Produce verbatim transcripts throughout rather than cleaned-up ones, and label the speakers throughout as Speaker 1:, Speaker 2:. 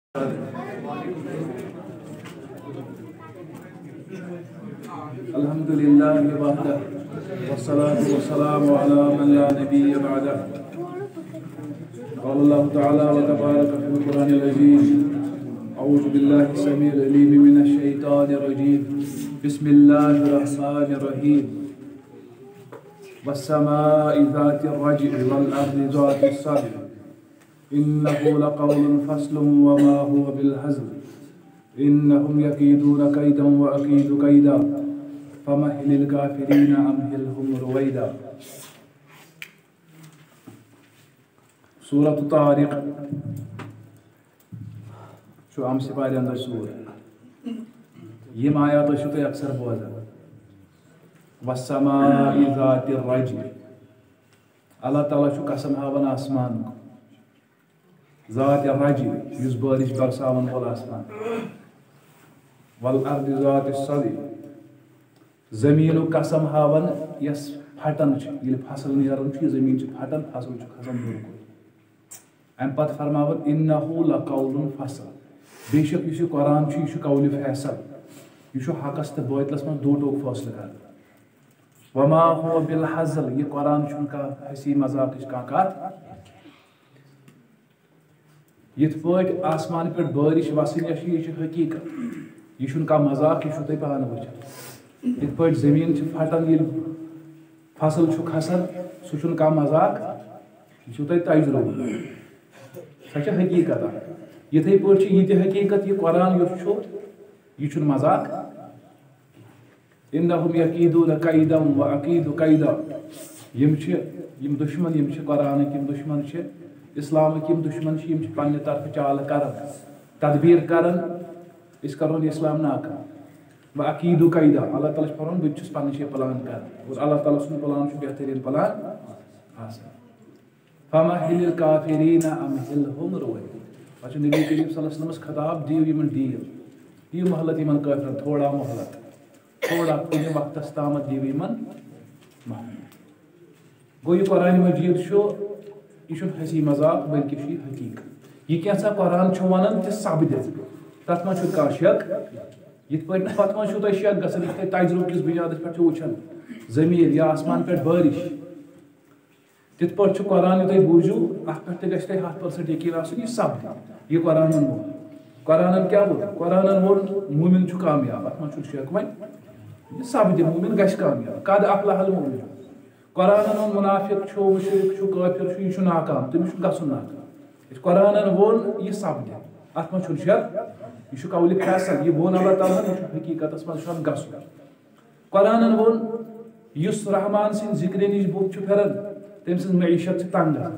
Speaker 1: الحمد لله وحده والصلاة والسلام على من لا نبي بعده. قال الله تعالى وتبارك في القرآن العظيم: أعوذ بالله السميع العليم من الشيطان الرجيم. بسم الله الرحمن الرحيم. والسماء ذات الرجع والأرض ذات الصدع إنه لقول فصل وما هو بالهزل إنهم يكيدون كيدا وأكيد كيدا فمهل الكافرين أمهلهم رويدا. سورة طارق شو عم سپارِ اندر سورة يم آيات شو تي اکثر بوزان. والسماء ذات الرجع اللہ تعالیٰ چھُ قسم ہاوان آسمان ذات الرجع یُس بارش برساون وول آسمان. والارض ذات الصدع زمینُک قسم ہاوان یس پھٹان چھِ ییٚلہِ فصل نیران چھُ یہِ زمیٖن چھِ پھٹان فصل چھُ کھسان بِلکُل. امہِ پتہٕ فرماوان انہُ لقول فصل بے شک یُس یہِ قرآن چھُ یہِ چھُ قولِ فیصل یہِ چھُ حقس تہٕ باطلس منٛز دو ٹوک فٲصلہٕ کران. وما هو بالهزل یہ قرآن چھُنہٕ کانٛہہ ہسی مذاقٕچ کانٛہہ کتھ. یِتھ پٲٹھۍ آسمان پٮ۪ٹھ بٲرِش وسٕنۍ یۄس چھِ یہِ چھِ حقیٖقت یہِ چھُنہٕ کانٛہہ مذاق یہِ چھُو تُہۍ پانہٕ وٕچھان. یِتھ پٲٹھۍ زٔمیٖن چھِ پھٹان ییٚلہِ فصل چھُ کھسان سُہ چھُنہٕ کانٛہہ مذاق یہِ چھُو تۄہہِ تجرُبہٕ سۄ چھِ حقیٖقت اکھ. یِتھٕے پٲٹھۍ چھِ یہِ تہِ حقیٖقت یہِ قرآن یُس چھُ یہِ چھُنہٕ مذاق. انہم یکیدون کیدا واکید کیدا یم چھِ یم دشمن یم چھِ قرآنٕکۍ یم دشمن چھِ اسلامٕکۍ یم دشمن چھِ یم چھِ پننہِ طرفہٕ چالہٕ کران تدبیر کران أسۍ کرون اسلام ناکام. واکید کیدا اللہ تعالیٰ چھُ فرماوان بہٕ تہِ چھُس پننہِ جایہِ پلان کران اور اللہ تعالیٰ سُنٛد پلان چھُ بہتریٖن پلان آسان. فمہل الکافریٖن امہلہم رویدا پتہٕ چھُ نبی کریم صلی اللہ علیہ وسلمس خطاب دِیِو یِمن ڈیٖل دِیِو مہلت یِمن کٲفرن تھوڑا مہلت تھوڑا کُنہِ وقتس تامتھ دِیِو یِمن مہلت. گوٚو یہِ قرآنِ مجیٖد چھُ یہِ چھُنہٕ ہسی مذاق بلکہِ چھُ یہِ حقیٖقت. یہِ کینٛژھا قرآن چھُ ونان تہِ سپدِ تتھ منٛز چھُنہٕ کانٛہہ شک. یِتھ پٲٹھۍ نہٕ پتہٕ منٛز چھُو تۄہہِ شک گژھان یِتھ تۄہہِ تجرُبہٕ کِس بُنیادس پٮ۪ٹھ چھُ وٕچھان زٔمیٖن یا آسمان پٮ۪ٹھ بٲرِش تِتھ پٲٹھۍ چھُ قرآن یہِ تۄہہِ بوٗزِو اَتھ پٮ۪ٹھ تہِ گژھِ تۄہہِ ہتھ پٔرسنٹ یقیٖن آسُن یہِ سپدِ. یہِ قرآنن ووٚن قرآنن کیٛاہ ووٚن قرآنن ووٚن موٗمِن چھُ کامیاب اَتھ منٛز چھُنہٕ شک. وۄنۍ یہِ سپدِ موٗمِن گژھِ کامیاب. قد افلح الموٗمِنوٗن قرآنن ووٚن مُنافِق چھُ مُشرِک چھُ کٲفِر چھُ یہِ چھُ ناکام تٔمِس چھُ گژھُن ناکام. قرآنن ووٚن یہِ سپدِ اتھ منٛز چھُنہٕ شک یہِ چھُ قولِ فیصل یہِ ووٚن اللہ تعالیٰ ہن یہِ چھُ حقیٖقتس منٛز چھُ گژھُن. قرآنن ووٚن یُس رحمان سٕنٛدِ ذِکرِ نِش بُتھ چھُ پھِران تٔمۍ سٕنٛز معیشت چھِ تنگ گژھان.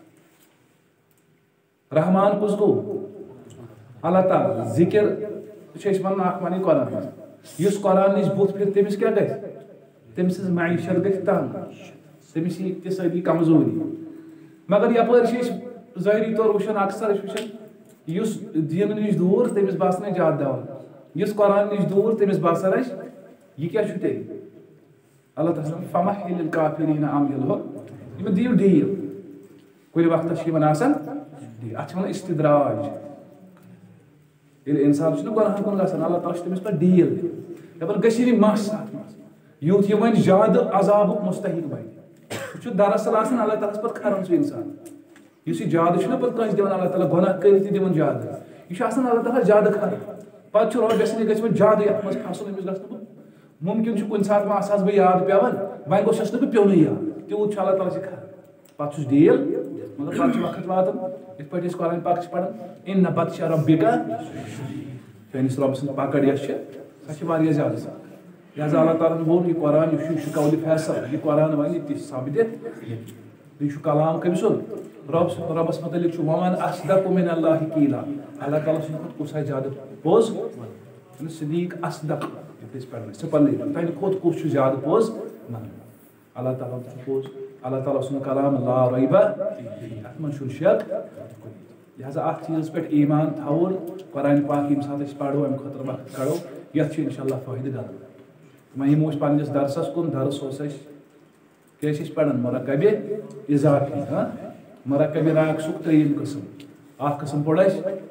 Speaker 1: رحمان کُس گوٚو اللہ تعالیٰ. ذِکر چھِ أسۍ ونان اکھ ونٕنۍ قرآن یُس قرآن نِش بُتھ پھِرِ تٔمِس کیٛاہ گژھِ تٔمۍ سٕنٛز معیشت گژھِ تنگ تٔمِس یی اقتصٲدی کمزوری. مگر یپٲرۍ چھِ أسۍ ظٲہری طور وٕچھان اکثر أسۍ وٕچھان یُس دیٖنہٕ نِش دوٗر تٔمِس باسان اَسہِ زیادٕ دوا یُس قرآن نِش دوٗر تٔمِس باسان اَسہِ یہِ کیٛاہ چھُ تیٚلہِ. اللہ تعالیٰ چھُ فمہل الکافریٖن امہلہم یِمن دِیِو ڈیٖل کُنہِ وقتس چھِ یِمن آسان اتھ چھِ ونان استدراج. ییٚلہِ انسان چھُنہ گۄناہن کُن گژھان اللہ تعالیٰ چھُ تٔمِس پتہٕ ڈیٖل دپان گٔژھِو نہٕ مس اتھ منٛز یوٗت یہِ وۄنۍ زیادٕ عذابُک مُستحق بنہِ. سُہ چھُ دراصل آسان اللہ تعالیٰ ہس پتہٕ کھران سُہ انسان یُس یہِ زیادٕ چھُنہ پتہٕ کٲنٛسہِ دِوان اللہ تعالیٰ گۄناہ کٔرِتھ تہِ دِوان زیادٕ یہِ چھُ آسان اللہ تعالیٰ زیادٕ کھران. پتہٕ چھُ رۄب یژھان یہِ گژھِ وۄنۍ زیادٕ یتھ منٛز کھسُن أمِس گژھِ نہٕ مُمکِن چھُ کُنہِ ساتہٕ وۄنۍ آسہٕ ہس بہٕ یاد پیوان وۄنۍ گوٚژھس نہٕ بہٕ پیوٚنُے یاد تیوٗت چھُ اللہ تعالیٰ چھِ کھران. پتہٕ چھُس ڈیٖل مگر پتہٕ چھُ وقت واتان یِتھ پٲٹھۍ أسۍ قرآن پاک چھِ پران اِنَّ بَطْشَ رَبِّکَ سٲنِس رۄبہٕ سٕنٛز پکڑ یۄس چھِ سۄ چھِ واریاہ زیادٕ سخ. لہٰذا اللہ تعالیٰ ہن ووٚن یہِ قرآن یُس چھُ یہِ چھُ قولِ فیصل یہِ قرآن وَنہِ تہِ سپدِ. یہِ چھُ کلام کٔمۍ سُنٛد رۄب سُنٛد. رۄبس متعلق چھُ وَمَن اصدق مِنَ اللہِ قیٖلا اللہ تعالیٰ سٕنٛدِ کھۄتہٕ کُس آسہِ زیادٕ پوٚز صدیٖق اصدق یتھ أسۍ پران سُپرلیٹِو تَمہِ کھۄتہٕ کُس چھُ زیادٕ پوٚز اللہ تعالیٰ چھُ پوٚز. اللہ تعالیٰ سُنٛد کلام لا ریبہ اتھ منٛز چھُنہٕ شک. لہٰذا اتھ چیٖزس پٮ۪ٹھ ایٖمان تھاوُن قرآن پاک ییٚمہِ ساتہٕ أسۍ پرو امہِ خٲطرٕ وقت کڑو یتھ چھُ انشاء اللہ فٲیدٕ گژھان. وۄنۍ یِمو أسۍ پننِس درسس کُن. درس اوس اَسہِ کیٛاہ چھِ أسۍ پران مرکبِ اضافی مرکبِ راکسُک ترٛیٚیِم قٕسم. اکھ قٕسم پوٚر اَسہِ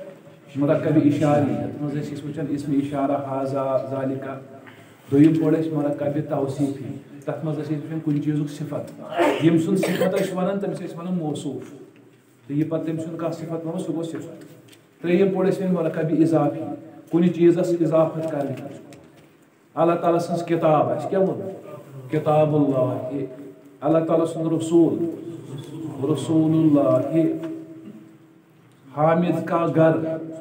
Speaker 1: مرکب اشاری ات مز اس وچن اسم اشارہ حاذا ذالکا دویم پڑھ اس مرکب توصیفی تت مز اس وچن کن چیزک صفت یم سن صفت اس ونن تمس اس ونن موصوف تو یہ پتہ تم سن کا صفت ونو سو گو صفت تریم پڑھ اس مرکب اضافی کن چیزس اضافت کرنی اللہ تعالیٰ سن کتاب اس کیا ون کتاب اللہ اللہ تعالیٰ سن رسول رسول اللہ حامد کا گھر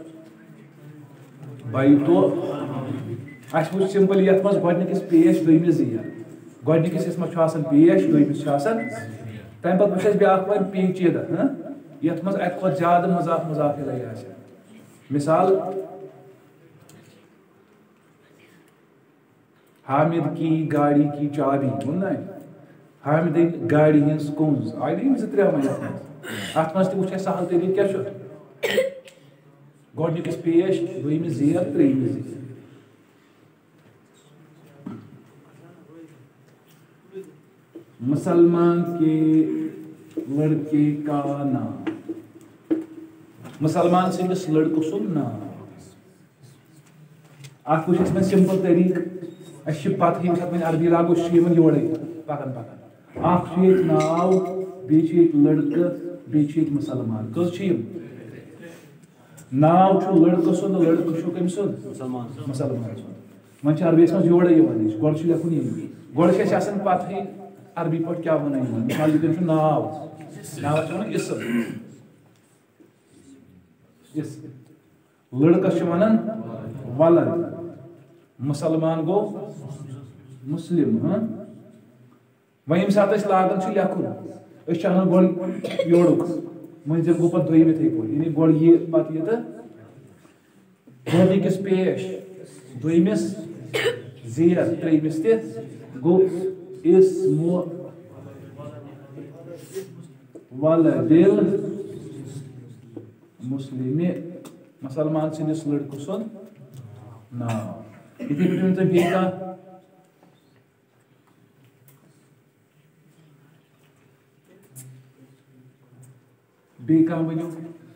Speaker 1: بیتو اس وچ سمپل یت مز گۄڈنِکِس پیش دویمِس زیر گۄڈنِکِس اس مز چھُ آسان پیش دویمِس چھُ آسان تمہِ پتہٕ وٕچھ اَسہِ بیٛاکھ وۄنۍ پیچیدٕ ہاں یتھ مز اکہِ کھۄتہٕ زیادٕ مضاف مضاف الیہ آسہِ مثال حامد کی گاڑی کی چابی ووٚن نا حامدٕنۍ گاڑِ ہٕنٛز کُنٛز آیہِ نا یِم زٕ ترٛےٚ وۄنۍ یتھ منٛز اتھ منٛز تہِ وٕچھ اَسہِ سہل طریٖقہٕ کیٛاہ چھُ گۄڈنِکِس پیش دویمِس زیر ترٛیٚیِمِس زیر مسلمان کے لڑکے کا نام مسلمان سندس لڑکہ سن نام ات وچھ اس سمپل طریقہ اس پتہ یم سات عربی لاگو شیون یورے پکان پکان اخ چھ ناو بیچ ایک لڑکہ بیچ ایک مسلمان کس چھ یم ناو چھ لڑکہ سن لڑکہ چھ کم سن مسلمان مسلمان سن من چھ عربی اس یورے یوان اس گۄڈٕ چھ لیکھُن یی گۄڈٕ چھ آسان پتہ عربی پٲٹھۍ کیٛاہ وَنان یِمن مثال ییٚتٮ۪ن چھُ ناو ناوَس چھِ وَنان اسم اسم لڑکس چھِ وَنان ولد مسلمان گوٚو مسلم ہاں وۄنۍ ییٚمہِ ساتہٕ أسۍ لاگان چھِ لیکھُن أسۍ چھِ اَنان گۄڈٕ یورُک مٔنٛزِم گوٚو پَتہٕ دوٚیِم یِتھَے پٲٹھۍ یعنی گۄڈٕ یہِ پَتہٕ یہِ تہٕ گۄڈنِکِس پیش دوٚیمِس زیر ترٛیٚیمِس تہِ گوٚو اسم ولدل مسلم مسلمان سندس لڑکہ سن ناو یتھے پٲٹھۍ تُہۍ بیٚیہِ کانٛہہ بیٚیہِ کانٛہہ ؤنِو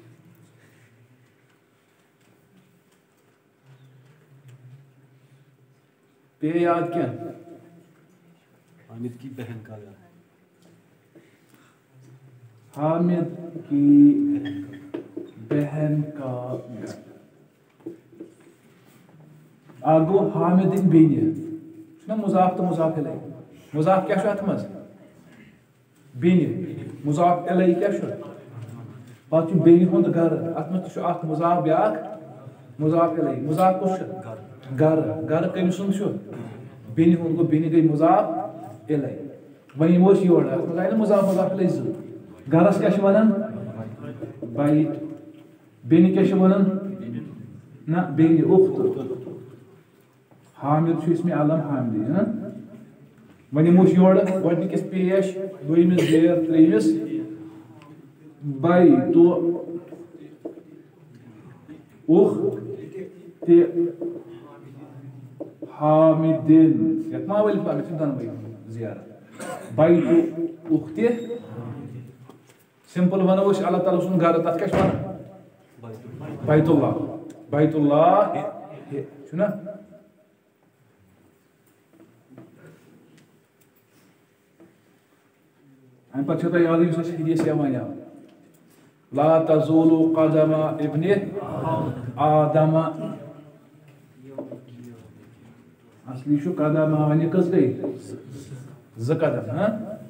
Speaker 1: پیٚیہِ یاد کینٛہہ
Speaker 2: حامد کی بہن کا گھر
Speaker 1: حامد کی بہن کا گھر آگو حامد ان بینی چھنا مضاف تو مضاف الیہ مضاف کیا چھُ اتھ منٛز بینی مضاف الیہ کیا چھُ پتہٕ چھُ بینی ہُنٛد گرٕ اتھ منٛز تہِ چھُ اکھ مضاف بیاکھ مضاف الیہ مضاف کُس چھُ گرٕ گرٕ کٔمۍ سُنٛد چھُ بینی ہُنٛد گوٚو بینی گٔے مضاف الیہ وۄنۍ یِمو أسۍ یورٕ اتھ منٛز آیہِ نہ مضاف مضاف الیہ زٕ گرس کیٛاہ چھِ وَنان بیت بیٚنہِ کیٛاہ چھِ وَنان نہ بیٚنہِ اُخت حامد چھُ اسمِ علم حامدی ہاں وۄنۍ یِمو أسۍ یورٕ گۄڈنِکِس پیش دوٚیمِس زیر ترٛیٚیمِس بیتُ اُخت حامدن یتھ ما ؤلِتھ پَکان چھِ دۄنوَے زیارت بیتُ اُخت سمپل ونو أسۍ اللہ تعالیٰ سُنٛد گرٕ تتھ کیٛاہ چھِ وَنان بیت اللہ بیت اللہ چھُنا امہِ پتہٕ چھو تۄہہِ یاد یُس اَسہِ حدیث یِوان یاد لا تزول قدم ابن آدم اصلی چھُ قدم وۄنۍ کٔژ گٔے زٕ قدم ہاں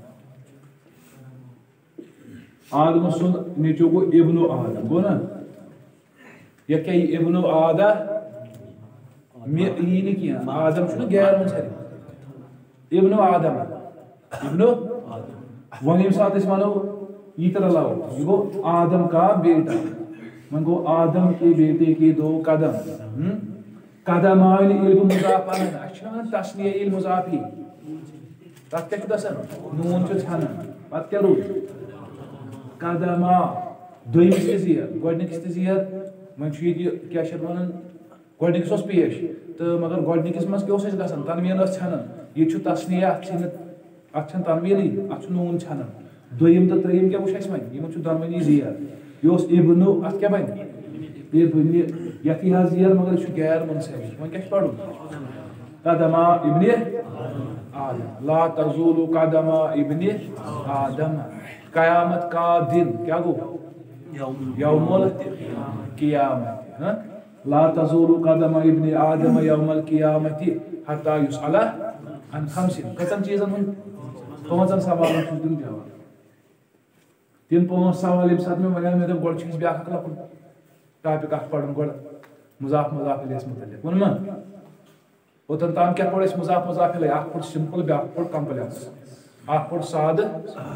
Speaker 1: آدم سُنٛد نیٚچوٗ گوٚو ابنو آدم گوٚو نا یا کیٛاہ یہِ ابنو آدہ مےٚ یی نہٕ کینٛہہ آدم چھُنہ غیر مُنصرف ابنو آدم ابنو وۄنۍ ییٚمہِ ساتہٕ أسۍ وَنو یہِ تہِ رلاوو یہِ گوٚو آدم کا بیٹا وۄنۍ گوٚو آدم کے بیٹے کے دو قدم قدم آے نہٕ ییٚلہِ بہٕ مضاف اَنان اَسہِ چھِ وَنان تسنیہ ییٚلہِ مضاف یی تَتھ کیٛاہ چھُ گژھان نوٗن چھُ ژھٮ۪نان پتہٕ کیٛاہ روٗد قدما دوٚیمِس تہِ زیر گۄڈنِکِس تہِ زیر وۄنۍ چھُ ییٚتہِ کیٛاہ چھِ اَتھ وَنان گۄڈنِکِس اوس پیش تہٕ مگر گۄڈنِکِس منٛز کیٛاہ اوس اَسہِ گژھان تنویٖن ٲس ژھٮ۪نان ییٚتہِ چھُ تسنیہ اَتھ چھِنہٕ اَتھ چھَنہٕ تنویٖنٕے اَتھ چھُ نوٗن ژھٮ۪نان دوٚیِم تہٕ ترٛیٚیِم کیٛاہ وٕچھ اَسہِ وۄنۍ یِمن چھُ دۄنوٕنی زیر یہِ اوس ابنو اَتھ کیٛاہ بنہِ یہ بنی یتی حظ یہ مگر یہ غیر منصرف وۄنۍ کیٛاہ چھُ پرُن قدم ابن آدم لا تزول قدم ابن آدم قیامت کا دن کیا گو یوم القیامت لا تزول قدم ابن آدم یوم القیامت حتی یسأل عن خمس کٔژن چیٖزن ہُنٛد پانٛژن سوالن چھُس دیُن جواب تِم پانٛژھ سوال ییٚمہِ ساتہٕ مےٚ وَنیو مےٚ دوٚپ گۄڈٕ چھُ اَسہِ بیٛاکھ اکھ لۄکُٹ ٹاپِک اکھ پرُن گۄڈٕ مضاف مضاف الیس متعلق ووٚنما اوٚتن تام کیٛاہ پوٚر اَسہِ مضاف مضاف الیہ اکھ پوٚر سمپل بیٛاکھ پوٚر کمپلیکس اکھ پوٚر سادٕ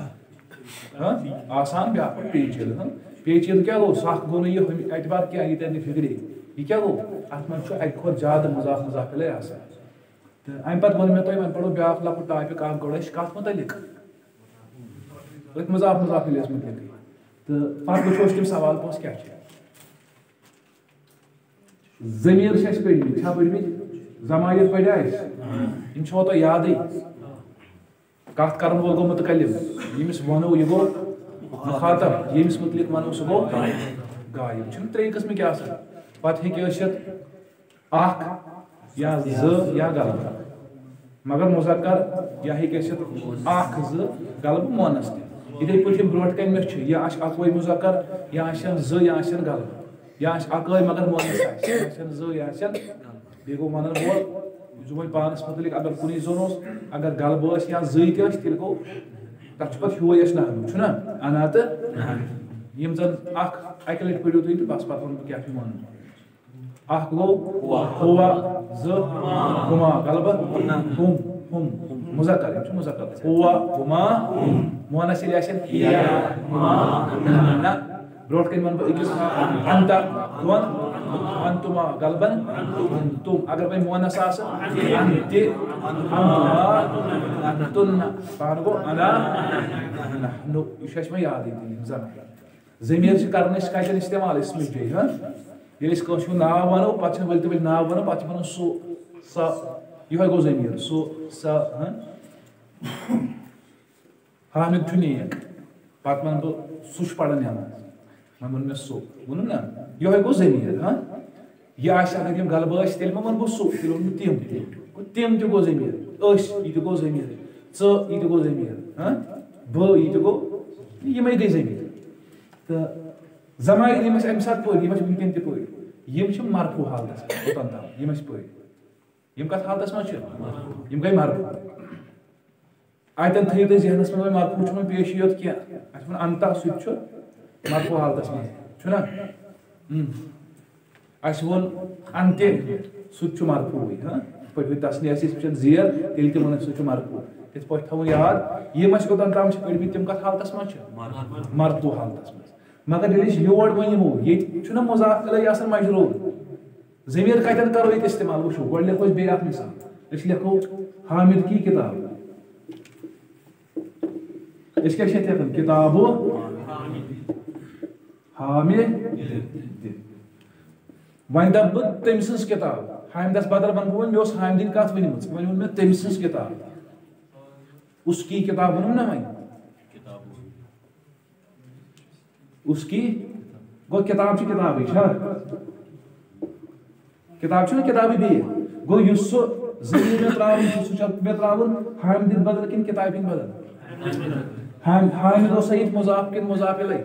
Speaker 1: آسان بیٛاکھ پوٚر پیچیدٕ پیچیدٕ کیٛاہ گوٚو سُہ اکھ گوٚو نہٕ یہِ اعتبار کینٛہہ یہِ ترِ نہٕ فِکرے یہِ کیٛاہ گوٚو اتھ منٛز چھُ اکہِ کھۄتہٕ زیادٕ مضاف مضاف الیہ آسان تہٕ امہِ پتہٕ ووٚن مےٚ تۄہہِ وۄنۍ پرو بیٛاکھ لۄکُٹ ٹاپِک اکھ گۄڈٕ أسۍ کتھ متعلق أتھۍ مضاف مضاف الیہس متعلقٕے تہٕ پتہٕ وٕچھو أسۍ تِم سوال پانٛژھ کیٛاہ چھِ ضمیٖر چھِ اَسہِ پٔرۍمٕتۍ چھا پٔرۍمٕتۍ ضمایِر پٔریا اَسہِ یِم چھوا تۄہہِ یادٕے کتھ کرن وول گوٚو متکلم ییٚمِس وَنو یہِ گوٚو مخاطب ییٚمِس متعلق وَنو سُہ گوٚو غایب چھِنہٕ ترٛیٚیہِ قٕسمٕکۍ آسان پتہٕ ہیٚکہِ ٲسِتھ اکھ یا زٕ یا غلبہٕ مگر مذکر یا ہیٚکہِ ٲسِتھ اکھ زٕ غلبہٕ مونس تہِ یِتھٕے پٲٹھۍ یِم برونٛٹھ کَنہِ مےٚ چھِ یا آسہِ اکوے مذکر یا آسن زٕ یا آسن غلبہٕ یا آسہِ اکٲے مگر مونس آسہِ یا آسن زٕ یا آسن بیٚیہِ گوٚو ونن وول یُس وۄنۍ پانس متعلق اگر کُنی زوٚن اوس اگر غلبہٕ ٲسۍ یا زٕے تہِ ٲسۍ تیٚلہِ گوٚو تتھ چھُ پتہٕ ہیوے اَسہِ نحوٕ چھُنہ انا تہٕ یِم زن اکھ اکہِ لٹہِ پٔرِو تُہۍ تہٕ بس پتہٕ ونہٕ بہٕ کیٛاہ چھُ وَنُن اکھ گوٚو ہوا زٕ ہما غلبہٕ ہُم ہُم مذکر یِم چھِ مذکر ہوا ہما مونس ییٚلہِ آسن ہیا ہما نہ برونٛٹھ کَنہِ وَنہٕ بہٕ أکِس انتا دۄن انتما غلبن انتم اگر وۄنۍ مونس آسہٕ انتہِ انتما انتن پانہٕ گوٚو انا نحنو یہِ چھُ اَسہِ وۄنۍ یادٕے تیٚلہِ زن ضمیٖر چھِ کران أسۍ کتٮ۪ن استعمال اسمٕچ جایہِ ہا ییٚلہِ أسۍ کٲنٛسہِ ہُنٛد ناو وَنو پتہٕ چھِنہٕ ؤلۍ تہِ ؤلۍ ناو وَنو پتہٕ چھِ وَنان سُہ سۄ یِہوے گوٚو ضمیٖر سُہ سۄ حامد چھُ نیک پتہٕ وَنہٕ بہٕ سُہ چھُ پران نٮ۪ماز وۄنۍ ووٚن مےٚ سُہ ووٚنُم نا یِہوے گوٚو ضمیٖر ہا یہِ آسہِ اگر یِم غلبہٕ ٲسۍ تیٚلہِ ما وَنہٕ بہٕ سُہ تیٚلہِ ووٚن مےٚ تِم تہِ تِم تہِ گوٚو ضمیٖر أسۍ یہِ تہِ گوٚو ضمیٖر ژٕ یہِ تہِ گوٚو ضمیٖر ہا بہٕ یہِ تہِ گوٚو یِمے گٔے ضمیٖر تہٕ ضمایِر یِم اَسہِ اَمہِ ساتہٕ پٔرۍ یِم اَسہِ وٕنکٮ۪ن تہِ پٔرۍ یِم چھِ مرفوٗع حالتس منٛز اوٚتن تام یِم اَسہِ پٔرۍ یِم کتھ حالتس منٛز چھِ یِم گٔے مرفوٗع اتٮ۪ن تھٲیِو تُہۍ ذہنس منٛز وۄنۍ مرفوٗع چھُنہٕ وۄنۍ پیشی یوت کینٛہہ اَسہِ ووٚن انتا سُہ تہِ چھُ مرفوٗع حالتس منٛز چھُنہ اَسہِ ووٚن انتہِ سُہ تہِ چھُ مرفوٗعٕے ہاں یِتھ پٲٹھۍ تسنی آسہِ أسۍ وٕچھان زیر تیٚلہِ تہِ ووٚن سُہ چھُ مرفوٗع تِتھ پٲٹھۍ تھاوُن یاد یِم اَسہِ اوٚتن تام چھِ پٔرۍمٕتۍ تِم کتھ حالتس منٛز چھِ مرفوٗع حالتس منٛز مگر ییٚلہِ أسۍ یور وۄنۍ یِمو ییٚتہِ چھُنہ مضاف الیہ آسان مجروٗر ضمیٖر کتٮ۪ن کرو ییٚتہِ استعمال وٕچھو گۄڈٕ لیکھو أسۍ بیٚیہِ اکھ مثال أسۍ لیکھو حامد کی کِتاب أسۍ کیٛاہ چھِ یتھ لیکھان کِتابو حامد وۄنۍ دپہٕ بہٕ تٔمۍ سٕنٛز کِتاب حامدس بدل ونہٕ بہٕ وۄنۍ مےٚ اوس حامدٕنۍ کتھ ؤنمٕژ وۄنۍ ووٚن مےٚ تٔمۍ سٕنٛز کِتاب اس کی کِتاب ووٚنُم نا وۄنۍ اس کی گوٚو کِتاب چھِ کِتابٕے چھا کِتاب چھُنہ کِتابٕے بیٚیہِ گوٚو یُس سُہ ضمیٖر مےٚ تراوُن چھُ سُہ چھا مےٚ تراوُن حامدٕنۍ بدل کِنہٕ کِتابہِ ہٕنٛدۍ بدل حامد اوسا ییٚتہِ مضاف کِنہٕ مضاف الیہ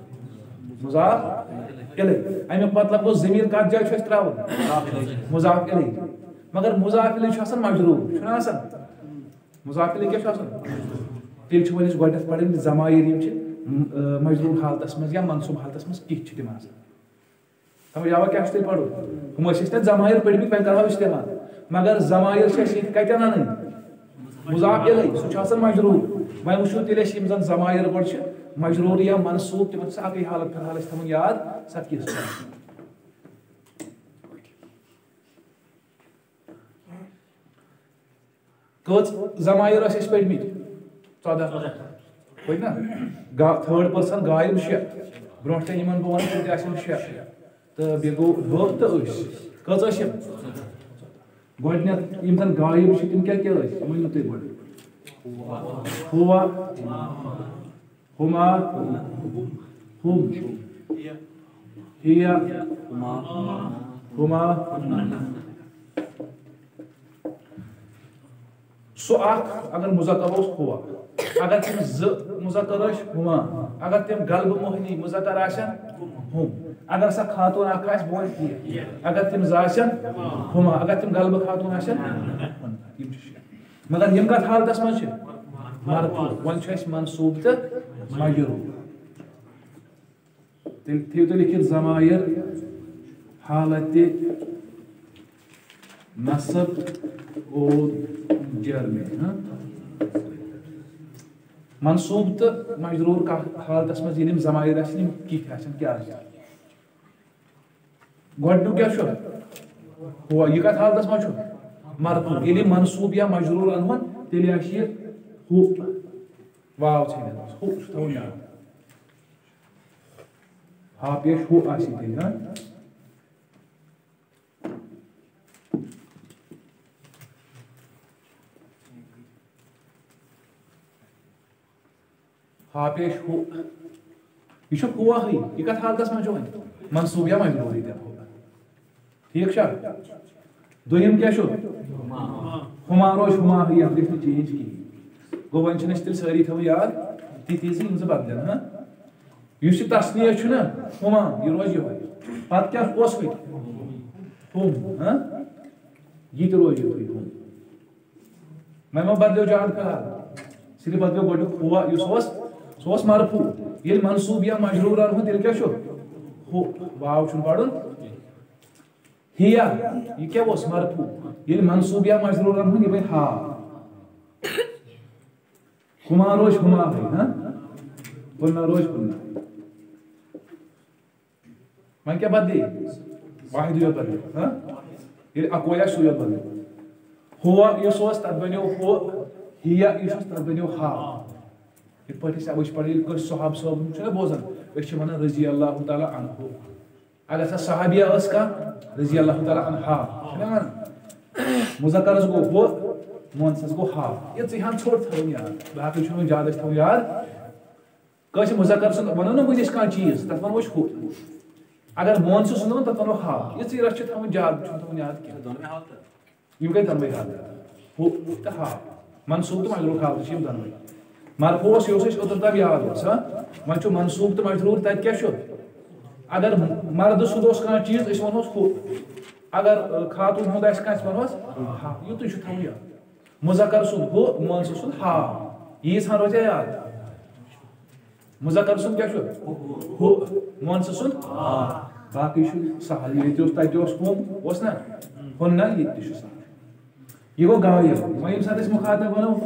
Speaker 1: مضاف الیہ امیُک مطلب گوٚو ضمیٖر کتھ جایہِ چھُ اَسہِ تراوُن مضاف الیہ مگر مضاف الیہ چھُ آسان مجروٗر چھُنہ آسان مضاف الیہ کیٛاہ چھُ آسان تیٚلہِ چھُ وۄنۍ أسۍ گۄڈنٮ۪تھ پرٕنۍ ضمایِر یِم چھِ مجروٗر حالتس منٛز یا منصوٗب حالتس منٛز کِتھ چھِ تِم آسان سمجھ آوا کیٛاہ چھُ تیٚلہِ پرُن ہُم ٲسۍ أسۍ نہ ضمایِر پٔرۍمٕتۍ وۄنۍ کرہو استعمال مگر ضمایِر چھِ اَسہِ ییٚتہِ کتٮ۪ن انٕنۍ مضاف الیہ سُہ چھُ آسان مجروٗر وۄنۍ وٕچھو تیٚلہِ أسۍ یِم زن ضمایِر گۄڈٕ چھِ مجروٗر یا منصوٗب تِمن چھِ اکٕے حالت فِلحال أسۍ تھاوُن یاد سۄ کِژھ چھِ کٔژ ضمایِر ٲسۍ اَسہِ پٔرۍمٕتۍ ژۄدہ پٔرۍ نا تھٲرڈ پٔرسن غایب شےٚ برونٛٹھ کَنہِ یِمن بہٕ وَنہٕ تِم تہِ آسن شےٚ تہٕ بیٚیہِ گوٚو بہٕ تہٕ أسۍ کٔژ ٲسۍ یِم گۄڈنٮ۪تھ یِم زن غایب چھِ تِم کیٛاہ کیٛاہ ٲسۍ ؤنِو تُہۍ گۄڈٕ ہوا ہما ہُم ہی
Speaker 2: ہما
Speaker 1: ہما سو اخ اگر مذکر اوس ہوا اگر تم ز مذکر آس ہما اگر تم غلب موہنی مذکر آسن ہم اگر سا خاتون اخ آس بون ہی اگر تم ز آسن ہما اگر تم غلب خاتون آسن مگر یم کت حالتس من چھ مرفوع ون چھ اس منصوب تو مجرور تیل تھیو تو لکھت ضمائر حالت نصب اور جر میں منصوب تو مجرور کا حالتس مز یم ضمائر آسن یم کت آسن کیا گۄڈنیُک کیا چھُ ہوا یہ کت حالتس مز چھُ مرفوع ییٚلہِ منصوب یا مجرور انہون تیٚلہِ آسہِ یہِ ہُہ واو ژھٕنِتھ ہُہ چھُ تھاوُن یاد ہا پیش ہُہ آسہِ تیٚلہِ ہا ہا پیش ہُہ یہ چھُ ہُوہٕے یہِ کتھ حالتس منٛز چھُ وۄنۍ منصوب یا مجرورٕے دِمو ٹھیٖک چھا دوٚیِم کیٛاہ چھُ ہُما روز ہُما ہٕے اتھ گژھِ نہٕ چینج کِہیٖنۍ گوٚو وۄنۍ چھِنہٕ أسۍ تیٚلہِ سٲری تھاوٕنۍ یاد تِتھی زِ یِم زٕ بدلن ہا یُس یہِ تسنیہ چھُ نا ہُما یہِ روزِ یِہوٚے پتہٕ کیٛاہ اوس وۄنۍ ہُم ہا یہِ تہِ روزِ یِتھُے ہُم وۄنۍ ما بدلیو جان فِلحال صرف بدلیو گۄڈنیُک ہُوا یُس اوس سُہ اوس مرفوع ییٚلہِ منصوب یا مجروٗر انہون تیٚلہِ کیٛاہ چھُ ہُہ واو چھُنہٕ پرُن ہیا یہ کیا اوس مرفوع ییٚلہِ منصوب یا مجرور انہون یہِ بنہِ ہا ہما روز ہما ہے ہاں ہُنہ روز ہُنہ وۄنۍ کیٛاہ بدلے واحد یوت بدلے ہاں ییٚلہِ اکوے آسہِ سُے یوت بدلے ہوا یُس اوس تتھ بنیو ہُہ ہیا یُس اوس تتھ بنیو ہا یِتھ پٲٹھۍ أسۍ أسۍ پران ییٚلہِ کٲنٛسہِ صحاب صٲب چھُنہ بوزان أسۍ چھِ ونان رضی اللہ تعالیٰ عنہ اگر سا صحابیہ ٲس کانٛہہ رضی اللہ تعالیٰ عنہا چھُنہ ونان مذکرس گوٚو ہُہ مونسس گوٚو ہا یہِ ژٕ ہن ژھوٚٹ تھاوُن یاد باقٕے چھُنہٕ وۄنۍ زیادٕ أسۍ تھاوُن یاد کٲنٛسہِ مذکر سُنٛد ونو نا وٕنہِ أسۍ کانٛہہ چیٖز تتھ ونو أسۍ ہُہ اگر مونسہٕ سُنٛد ونو تتھ ونو ہا یِژٕے رَژھ چھِ تھاوٕنۍ زیادٕ چھُنہٕ تھاوُن یاد کینٛہہ یِم گٔے دۄنوَے حالت ہُہ تہٕ ہا منصوب تہٕ مجروٗر حالت چھِ یِم دۄنوَے مرفوع اوس یہِ اوس اَسہِ اوترٕ تام یاد اوس ہا وۄنۍ چھُ منصوب تہٕ مجروٗر تتہِ کیٛاہ چھُ اگر مردٕ سُنٛد اوس کانٛہہ چیٖز أسۍ ونہوس ہُہ اگر خاتوٗن ہُنٛد آسہِ کانٛہہ أسۍ ونہوس ہا یِتُے چھُ تھاوُن یاد مذکر سُنٛد ہُہ مونسہٕ سُنٛد ہا ییٖژ ہن روزیا یاد مذکر سُنٛد کیٛاہ چھُ ہُہ مونسہٕ سُنٛد ہا باقٕے چھُ سہل ییٚتہِ اوس تتہِ اوس ہُم اوس نا ہُنہ ییٚتہِ تہِ چھُ سہل یہِ گوٚو غایب وۄنۍ ییٚمہِ ساتہٕ أسۍ مُخاطب ونو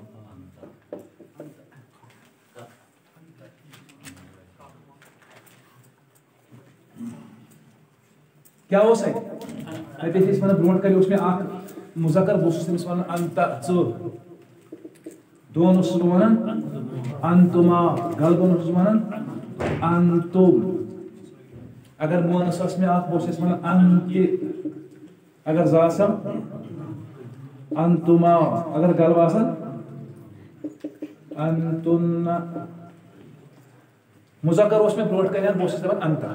Speaker 1: کیا اوس اتہِ اتہِ ٲسۍ أسۍ ونان برونٛٹھ کالہِ اوس مےٚ اکھ مذکر بہٕ اوسُس تٔمِس ونان انت ژٕ دۄن اوسُس بہٕ ونان انتما غلبن اوسُس ونان انتم اگر مونس ٲس مےٚ اکھ بہٕ اوسُس ونان انتہِ اگر زٕ آسان انتما اگر غلب آسان انتن مذکر اوس مےٚ برونٛٹھ کالہِ بہٕ اوسُس دپان انتا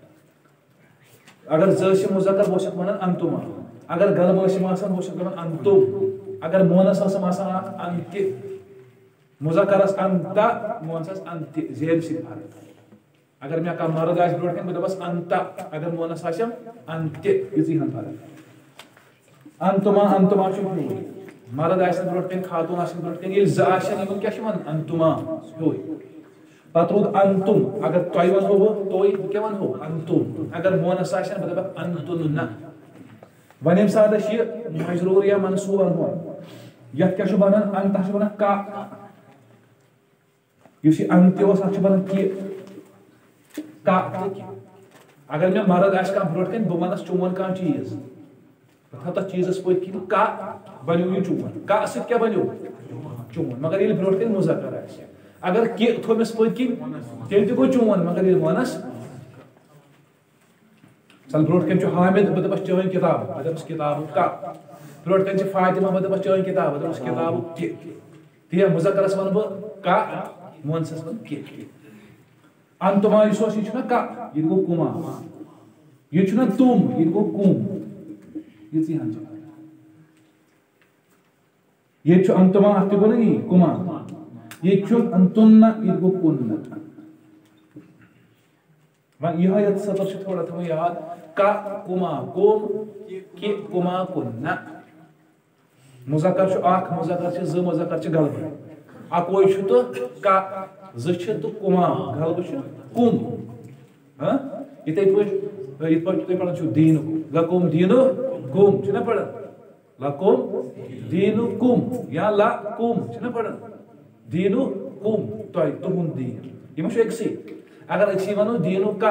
Speaker 1: اگر زٕ ٲسِم مذکر بہٕ اوسُس ونان انتما اگر غلب ٲسِم آسان بہٕ اوسُس دپان انتم اگر مونس ٲسٕم آسان اکھ انتہِ مذکرس انتا مونسس انتہِ زیبہِ سۭتۍ فرق اگر مےٚ کانٛہہ مرد آسہِ برونٛٹھ کَنۍ بہٕ دپس انتا اگر مونس آسٮ۪م انتہِ یِژٕے ہن فرق انتما انتما چھُ ہیوٗے مرد آسن برونٛٹھ کَنۍ خاتوٗن آسن برونٛٹھ کَنۍ ییٚلہِ زٕ آسن یِمن کیٛاہ چھِ ونان انتما ہیوٗے پتہٕ روٗد انتم اگر تۄہہِ ونہو بہٕ تُہۍ بہٕ کیٛاہ ونہو انتم اگر مونس آسن بہٕ دپکھ انتُن نہ وۄنۍ ییٚمہِ ساتہٕ أسۍ یہِ مجروٗر یا منصوٗب انہون یتھ کیٛاہ چھُ بنان ان تتھ چھُ بنان کا یُس یہِ انتہِ اوس اتھ چھُ بنان کہِ کا اگر مےٚ مرد آسہِ کانٛہہ برونٛٹھ کَنۍ بہٕ ونس چون کانٛہہ چیٖز بہٕ تھاو تتھ چیٖزس پٔتۍ کِنۍ کا بنیو یہِ چون کا سۭتۍ کیٛاہ بنیو چون مگر ییٚلہِ برونٛٹھ کَنۍ مذکر آسہِ اگر کہِ تھوٚومس پٔتۍ کِنۍ تیٚلہِ تہِ گوٚو چون مگر ییٚلہِ ونس مثال برونٛٹھ کَنۍ چھُ حامد بہٕ دپس چٲنۍ کِتاب بہٕ دپس کِتابُک کا برونٛٹھ کَنۍ چھِ فاطمہ بہٕ دپس چٲنۍ کِتاب بہٕ دپس کِتابُک کہِ تی مذکرس ونہٕ بہٕ کا مونسس ونہٕ کہِ انتما یُس اوس یہِ چھُنہ کا یہِ گوٚو کُما یہ چھنا تم یہ گو کم یہ تی ہن یہ چھ انتما ات گو نی کما یہ چھ انتنا یہ گو کن وان یہ ہے سطر چھ تھوڑا تھو یاد کا کما کوم کی کما کن مذکر چھ اخ مذکر چھ ز مذکر چھ غلب اکوئی چھ تو کا ز چھ تو کما غلب چھ کم ہاں یہ تے پوچھ یہ پوچھ تے پڑھن چھ دین لکم دینکم چھنا پڑھن لکم دینکم یا لا کم چھنا پڑھن دینکم تو تہن دین یہ مش ایکسی اگر اسی ونو دینو کا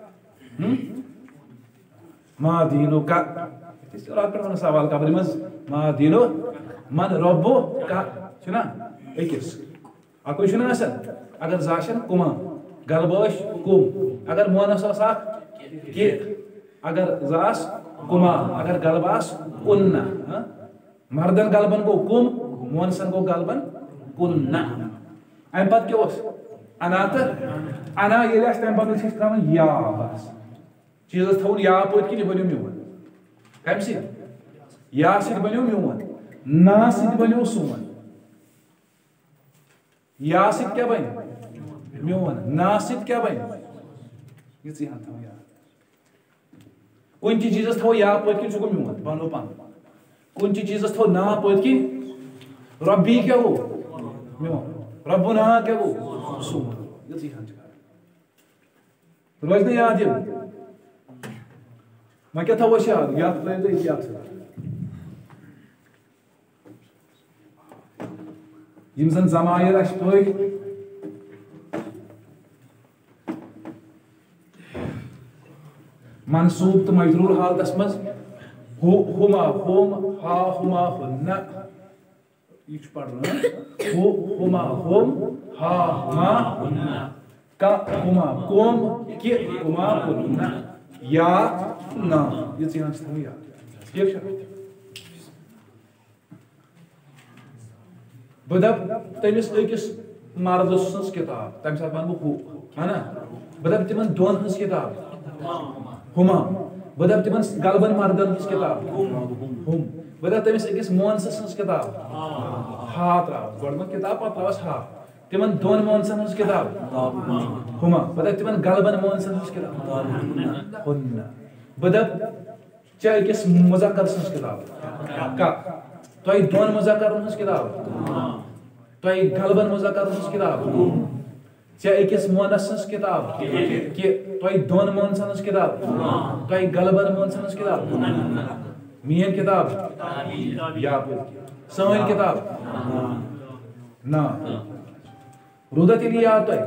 Speaker 1: ما دینو کا اس رات پر سوال کا بریمز ما دینو من ربو کا چھنا ایکس اکو چھنا اسن اگر زاشن کما غلبش کم اگر مونس اس کہ اگر زاس کما اگر غلباس کن مردن غلبن گو کم مونسن گو غلبن کن ام پت کیا اس انا تو انا یہ اس تم پتہ چھ تراون یا بس چیز تھون یا پوت کی بنیو میون کم سی یا سی بنیو میون نا سی بنیو سون یا سی کیا بن میون نا سی کیا بن یہ سی ہن تھو یا کون چیز تھو یا پوت کی چھ میون بنو پان کون چیز تھو نا پوت کی ربی کیا ہو میون ربنا کیا ہو سون یہ سی ہن روز نہیں یاد یہ میں کیا تھا وہ یاد یاد رہے تو یاد سے یم زن ضمائر اش پوی منصوب تو مجرور حالت مز ہما ہوم ہا ہما ہن یہ پڑھنا ہو ہما ہوم ہا ہما ہن کا ہما کوم کی ہما ہن یا نا یہ چیز تھو یا ٹھیک ہے بدب تمس اکس مرد سنس کتاب تم سات ون بہ ہے نا بدب تمن دون ہنس کتاب ہما بدب تمن غلبن مردن ہنس کتاب ہم بدب تمس اکس مونس سنس کتاب ہا تراو گڈ کتاب پتہ تراوس ہا تمن دون مونسن ہنس کتاب ہما بدب تمن غلبن مونسن ہنس کتاب ہن بدب چا اکس مذکر سنس کتاب کا تو دون مذکر ہنس کتاب تو غلبن مذکر ہنس کتاب چا اکس مونس سنس کتاب کہ تو دون مونسن ہنس کتاب تو غلبن مونسن ہنس کتاب مین کتاب یا سوین کتاب نا رودت یہ یاد تو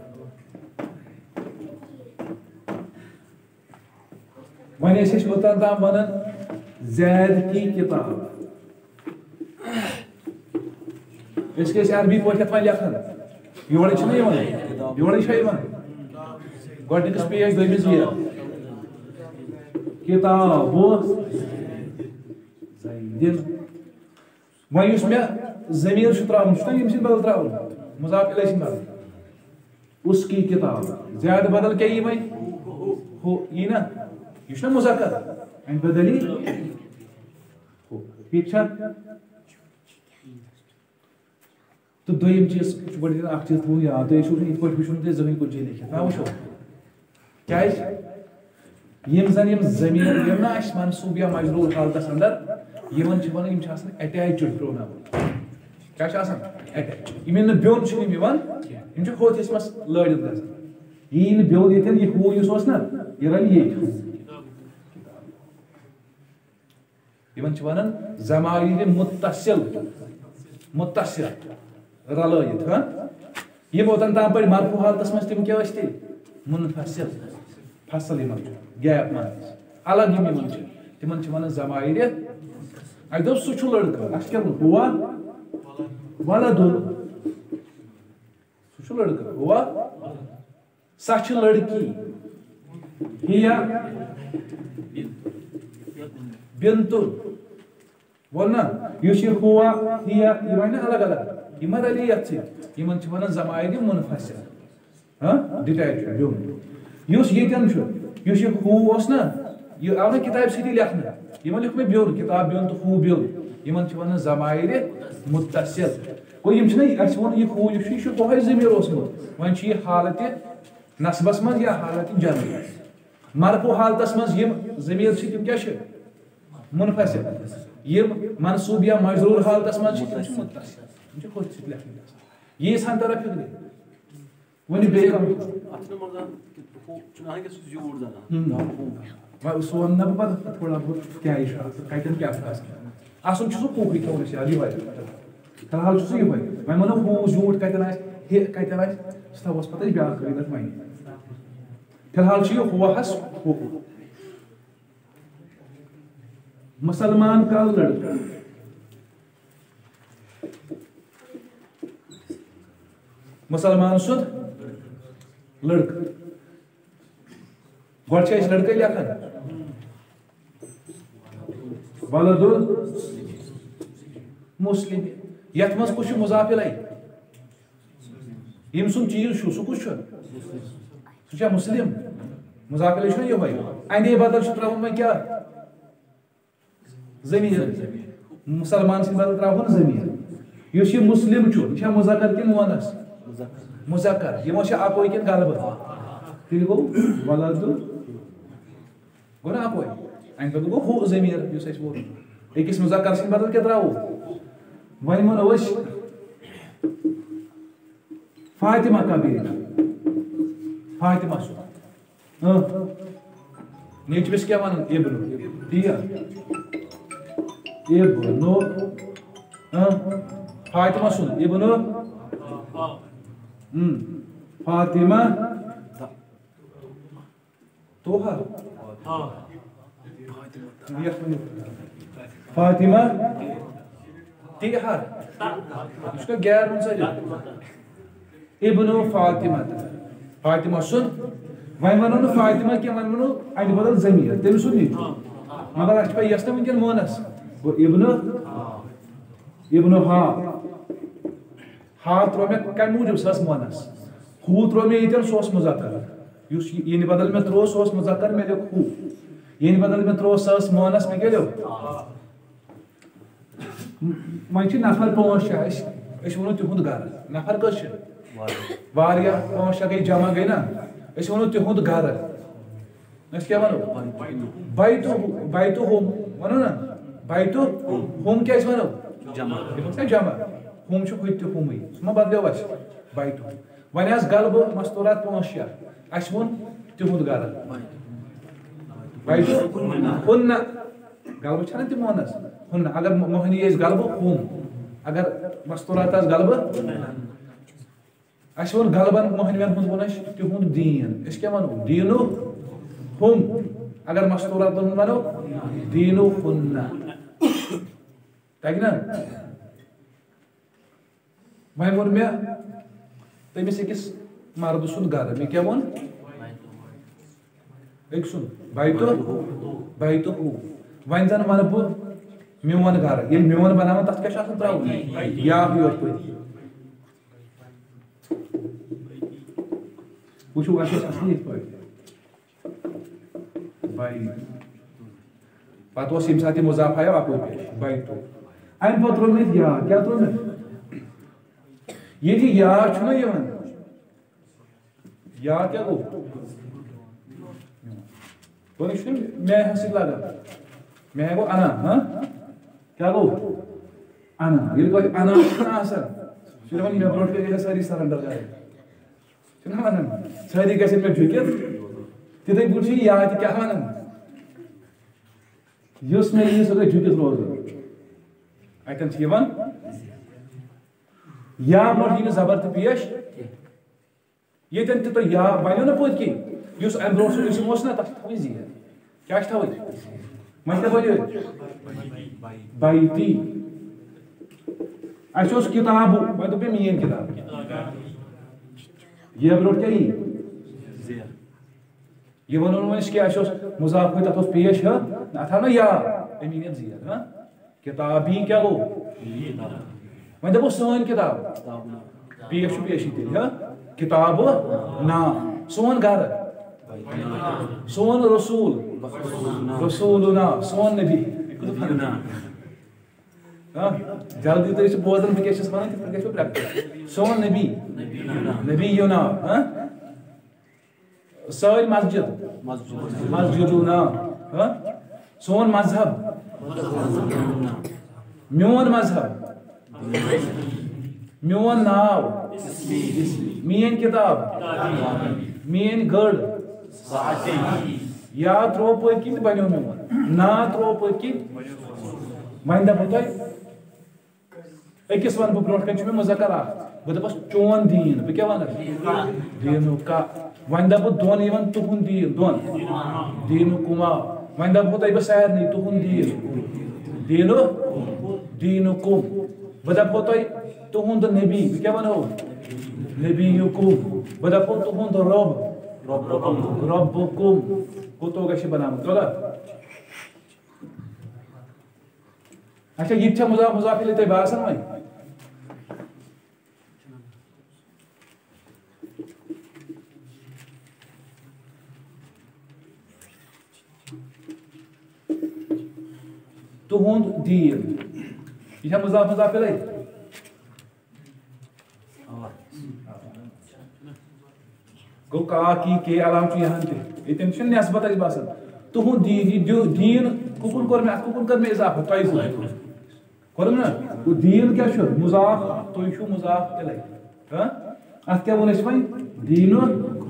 Speaker 1: ون اس اوتان تام ونان زید کی کتاب اس کے عربی پوچھت وۄنۍ لیکھان یورٕ چھُنہ یِوان یورٕ چھا یِوان گۄڈنِکِس پیج دوٚیمِس یہ کتاب زیدin وۄنۍ یُس مےٚ ضمیٖر چھُ ترٛاوُن چھُنہ ییٚمہِ سۭتۍ بدل ترٛاوُن مضاف الیہ سۭتۍ بدل اس کی کتاب زیادٕ بدل کیٛاہ یی وۄنۍ ہُہ یی نا یہ چھُنہ مذکر امہِ بدل یی ہُہ ٹھیٖک چھا تو دویم چیز گۄڈٕ اکھ چیز تھوٚو یاد تُہۍ ٲسِو یِتھ پٲٹھۍ وٕچھُن تُہۍ زٕہٕنۍ کُنہِ جایہِ لیکھِتھ نا وٕچھو کیٛازِ یِم زن یِم ضمیٖر یِم نا اَسہِ منصوٗب یا مجروٗر حالتس اندر یِمن چھِ ونان یِم چھِ آسان اٹیچڈ پروناؤن کیٛاہ چھِ آسان اٹیچ یِم یِن نہٕ بیوٚن چھِنہٕ یِم یِوان یِم چھِ ہوٚتھ حِصس منٛز لٲرِتھ گژھان یہِ یی نہٕ بیوٚن ییٚتٮ۪ن یہِ ہوٗ یُس اوس نا یہِ رلہِ ییٚتہِ یِمن چھِ ونان ضمائر متصل متصل رلٲیِتھ ہاں یِم اوتن تام پٲٹھۍ مرفوٗع حالتس منٛز تِم کیٛاہ ٲسۍ تیٚلہِ منفصل فصل یِمن چھُ گیپ منٛز الگ یِم یِمن چھِ تِمن چھِ ونان ضمائر اَسہِ دوٚپ سُہ چھُ لڑکہٕ اَسہِ کیٛاہ ووٚن ہوا ولدُن سُہ چھُ لڑکہٕ ہوا سۄ چھِ لڑکی ہِیا بِنتُن ووٚن نا یُس یہِ ہوا ہِیا یہِ وَنہِ الگ الگ یہِ ما رلہِ یتھ سۭتۍ یِمن چھِ ونان ضمائر منفصل ہاں ڈِٹیچ بیوٚن یُس ییٚتٮ۪ن چھُ یُس یہِ ہوٗ اوس نا یہِ آو نہٕ کِتابہِ سۭتی لیکھنہٕ یِمن لیوٗکھ مےٚ بیوٚل کِتاب بیوٚل تہٕ ہوٗ بیوٚل یِمن چھِ وَنان ضمایرِ مُتصِل گوٚو یِم چھِنہ اَسہِ ووٚن یہِ ہوٗ یُس چھُ یہِ چھُ دۄہے ضمیٖر اوسمُت وۄنۍ چھِ یہِ حالتہِ نصبس منٛز یا حالتہِ جرٕے مرفوٗع حالتس منٛز یِم ضمیٖر چھِ تِم کیٛاہ چھِ منفصل یِم منصوٗب یا مجروٗر حالتس منٛز چھِ تِم چھِ مُتصِل تِم چھِ ہوٚتھۍ سۭتۍ لیکھنہٕ گژھان ییٖژ ہن طرف فِکرِ ؤنِو بیٚیہِ کانٛہہ سُہ وَنہٕ نا بہٕ پتہٕ تھوڑا بہت کیٛاہ یہِ چھُ آسان کَتٮ۪ن کیٛاہ چھُ آسان آسُن چھُ سُہ پوٗرٕے تھاوُن اَسہِ یاد یِہوے فی الحال چھُ سُہ یِہوے وۄنۍ وَنو ہوٗ زیوٗٹھ کَتٮ۪ن آسہِ ہے کَتٮ۪ن آسہِ سُہ تھاوہوس پتہٕ أسۍ بیٛاکھ قٲیدٕ وۄنۍ فی الحال چھُ یہِ ہوہس ہُہ مسلمان کا لڑکا مسلمان سُنٛد لڑکہٕ گۄڈٕ چھِ أسۍ لڑکہٕ لیکھان ولدُل مسلم یتھ منٛز کُس چھُ مضاف الیہ ییٚمہِ سُنٛد چیٖز چھُ سُہ کُس چھُ سُہ چھا مسلم مضاف الیہ چھُنہ یِہوے اندے بدل چھُ ترٛاوُن وۄنۍ کیٛاہ ضمیٖر مسلمان سٕنٛدِ بدل ترٛاوہون ضمیٖر یُس یہِ مسلم چھُ یہِ چھا مُذکر کِنہٕ مؤنث مُذکر یِمو چھِ اکوے کِنہٕ غلبہٕ تیٚلہِ گوٚو ولدُل گوٚو نا اکوے امہِ بدل گوٚو ہُہ ضمیٖر یُس اَسہِ ووٚن أکِس مُذکر سٕنٛدِ بدل کیٛاہ ترٛاوو وۄنۍ وَنو أسۍ فاطمہ کا بیٹا فاطمہ سُنٛد نیچوِس کیٛاہ وَنان اِبنو تی یا ابنو فاطمہ سُنٛد ابنو فاطمہ توہا فاطمہ تیہر اس کا غیر منسجم ابنو فاطمہ فاطمہ سُنٛد وۄنۍ وَنو نہٕ فاطمہ کینٛہہ وۄنۍ وَنو اَتہِ بدل ضمیٖر تٔمۍ سُنٛد یہِ مگر اَسہِ چھِ پاے یۄس نہٕ وٕنکٮ۪ن مونس گوٚو ابنو ابنو ہا ہا ترٛوو مےٚ کَمہِ موٗجوٗب سۄ ٲس مونس ہوٗ ترٛوو مےٚ ییٚتٮ۪ن سُہ اوس مُذکر یُس ییٚنہِ بدل مےٚ ترٛوو سُہ اوس مُذکر مےٚ لیوٚکھ ہوٗ ییٚنہِ بدل مےٚ ترٛوو سۄ ٲس مونس مےٚ کیٛاہ لیوٚکھ وۄنۍ چھِ نفر پانٛژھ چھِ اَسہِ أسۍ وَنو تِہُنٛد گرٕ نفر کٔژ چھِ واریاہ پانٛژھ شےٚ گٔے جمع گٔے نا أسۍ وَنو تِہُنٛد گرٕ أسۍ کیٛاہ وَنو بیتُ بیتُ ہوم وَنو نا بیتُ ہوم کیٛازِ وَنو یِمن چھا جمع ہوم چھُ ہُتہِ تہِ ہومٕے سُہ ما بدلیو اَسہِ بیتُ وۄنۍ آسہٕ غلبہٕ مستوٗرات پانٛژھ شےٚ اَسہِ ووٚن تِہُنٛد گرٕ بیتُ ہُنہ غلبہٕ چھَنہ تہِ مونس ہُنہ اگر موہنی ٲسۍ غلبہٕ ہوم اگر مستوٗرات آسہٕ غلبہٕ اَسہِ ووٚن غلبن موہنوٮ۪ن ہُنٛد ووٚن اَسہِ تِہُنٛد دیٖن أسۍ کیٛاہ وَنو دیٖنو ہُم اگر مستوٗراتن ہُنٛد وَنو دیٖنو ہُنہ تگہِ نا وۄنۍ ووٚن مےٚ تٔمِس أکِس مردٕ سُنٛد گرٕ مےٚ کیٛاہ ووٚن أکۍ سُنٛد بیتُ بیتُ ہوٗ وۄنۍ زن ونہٕ بہٕ میون گرٕ ییٚلہِ میون بناوان تتھ کیٛاہ چھُ آسان ترٛاوُن یا یوت پٲٹھۍ وٕچھو اَسہِ اوس آسان یِتھ پٲٹھۍ پتہٕ اوس ییٚمہِ ساتہٕ یہِ مُضاف آیو اَپٲرۍ پیش بیتُ اَمہِ پتہٕ ترٛوو مےٚ ییٚتہِ یا کیٛاہ ترٛوو مےٚ ییٚتہِ یا چھُنہ یِوان یا کیٛاہ گوٚو گوٚو یہِ چھُنہٕ میاہس سۭتۍ لگان مےٚ گوٚو انا ہاں کیٛاہ گوٚو انا ییٚلہِ گوٚو انا چھُنہ آسان سُہ چھُ دپان مےٚ برونٛٹھ کَنۍ گژھِ سٲری سرنڈر کرٕنۍ چھُنہ وَنان سٲری گژھن مےٚ جُکِتھ تِتھٕے پٲٹھۍ چھُ یا تہِ کیٛاہ وَنان یُس مےٚ یی سُہ گژھِ جُکِتھ روزُن اَتٮ۪ن چھِ یِوان یا برونٛٹھ یی نہٕ زبر تہِ پیش ییٚتٮ۪ن تہِ تۄہہِ یا بنیو نہ پٔتۍ کِنۍ یُس اَمہِ برونٛٹھ سُہ اِسم اوس نہ تَتھ چھِ تھاوٕنۍ زیٖر کیٛاہ چھِ تھاوٕنۍ وۄنۍ کیٛاہ بنیو بیتی اَسہِ اوس کِتابہٕ وۄنۍ دوٚپ مےٚ میٛٲنۍ کِتاب یہِ برونٛٹھ کیٛاہ یی یہِ وَنو نہٕ وۄنۍ أسۍ کیٛاہ اَسہِ اوس مُضافٕے تَتھ اوس پیش ہہ اَتھ آو نہ یا أمۍ یی زیٖر ہاں کِتابی کیٛاہ گوٚو وۄنۍ دَپو سٲنۍ کِتاب پیش چھُ پیشی تیٚلہِ ہہ کِتابہٕ نام سون گرٕ سون رسول رسولنا سون نبی جلدی تو یہ بوزن بہ کیا ونان تھی گھو پریکٹس سون نبی نبی یونا ساری مسجد مسجدنا سون مذہب میون مذہب میون ناو مین کتاب مین گڑ یا ترو پت کن بنو میون نا ترو پت کن ون دپو تہ اکس ون بہ برو کن مذکر اخ بہ دپس چون دین بہ کیا ون دینو کا ون دپو دون یون تہند دین دون دینو کما ون دپو تہ بہ سارنی تہند دین دینو دینو کم بہ دپو تہ تہند نبی بہ کیا ونو نبی یکم بہ دپو تہند رب ربکم کوتو گژھِ بنامت غلط اچھا یہ چھا مضاف مضاف الیہ تہ باسان وۄنۍ تہند دین یہ چھا مضاف مضاف الیہ گو کا کی کے علام چھ یہاں تہ یتن چھ نسبت اس باسان تہند دین یہ دین ککن کور میں ککن کر میں اضافہ تۄہہِ کوٚر کوٚرُم نا دین کیا چھُ مضاف تُہۍ چھُو مضاف الیہ ہاں اتھ کیا وون اَسہِ وۄنۍ دیٖنُ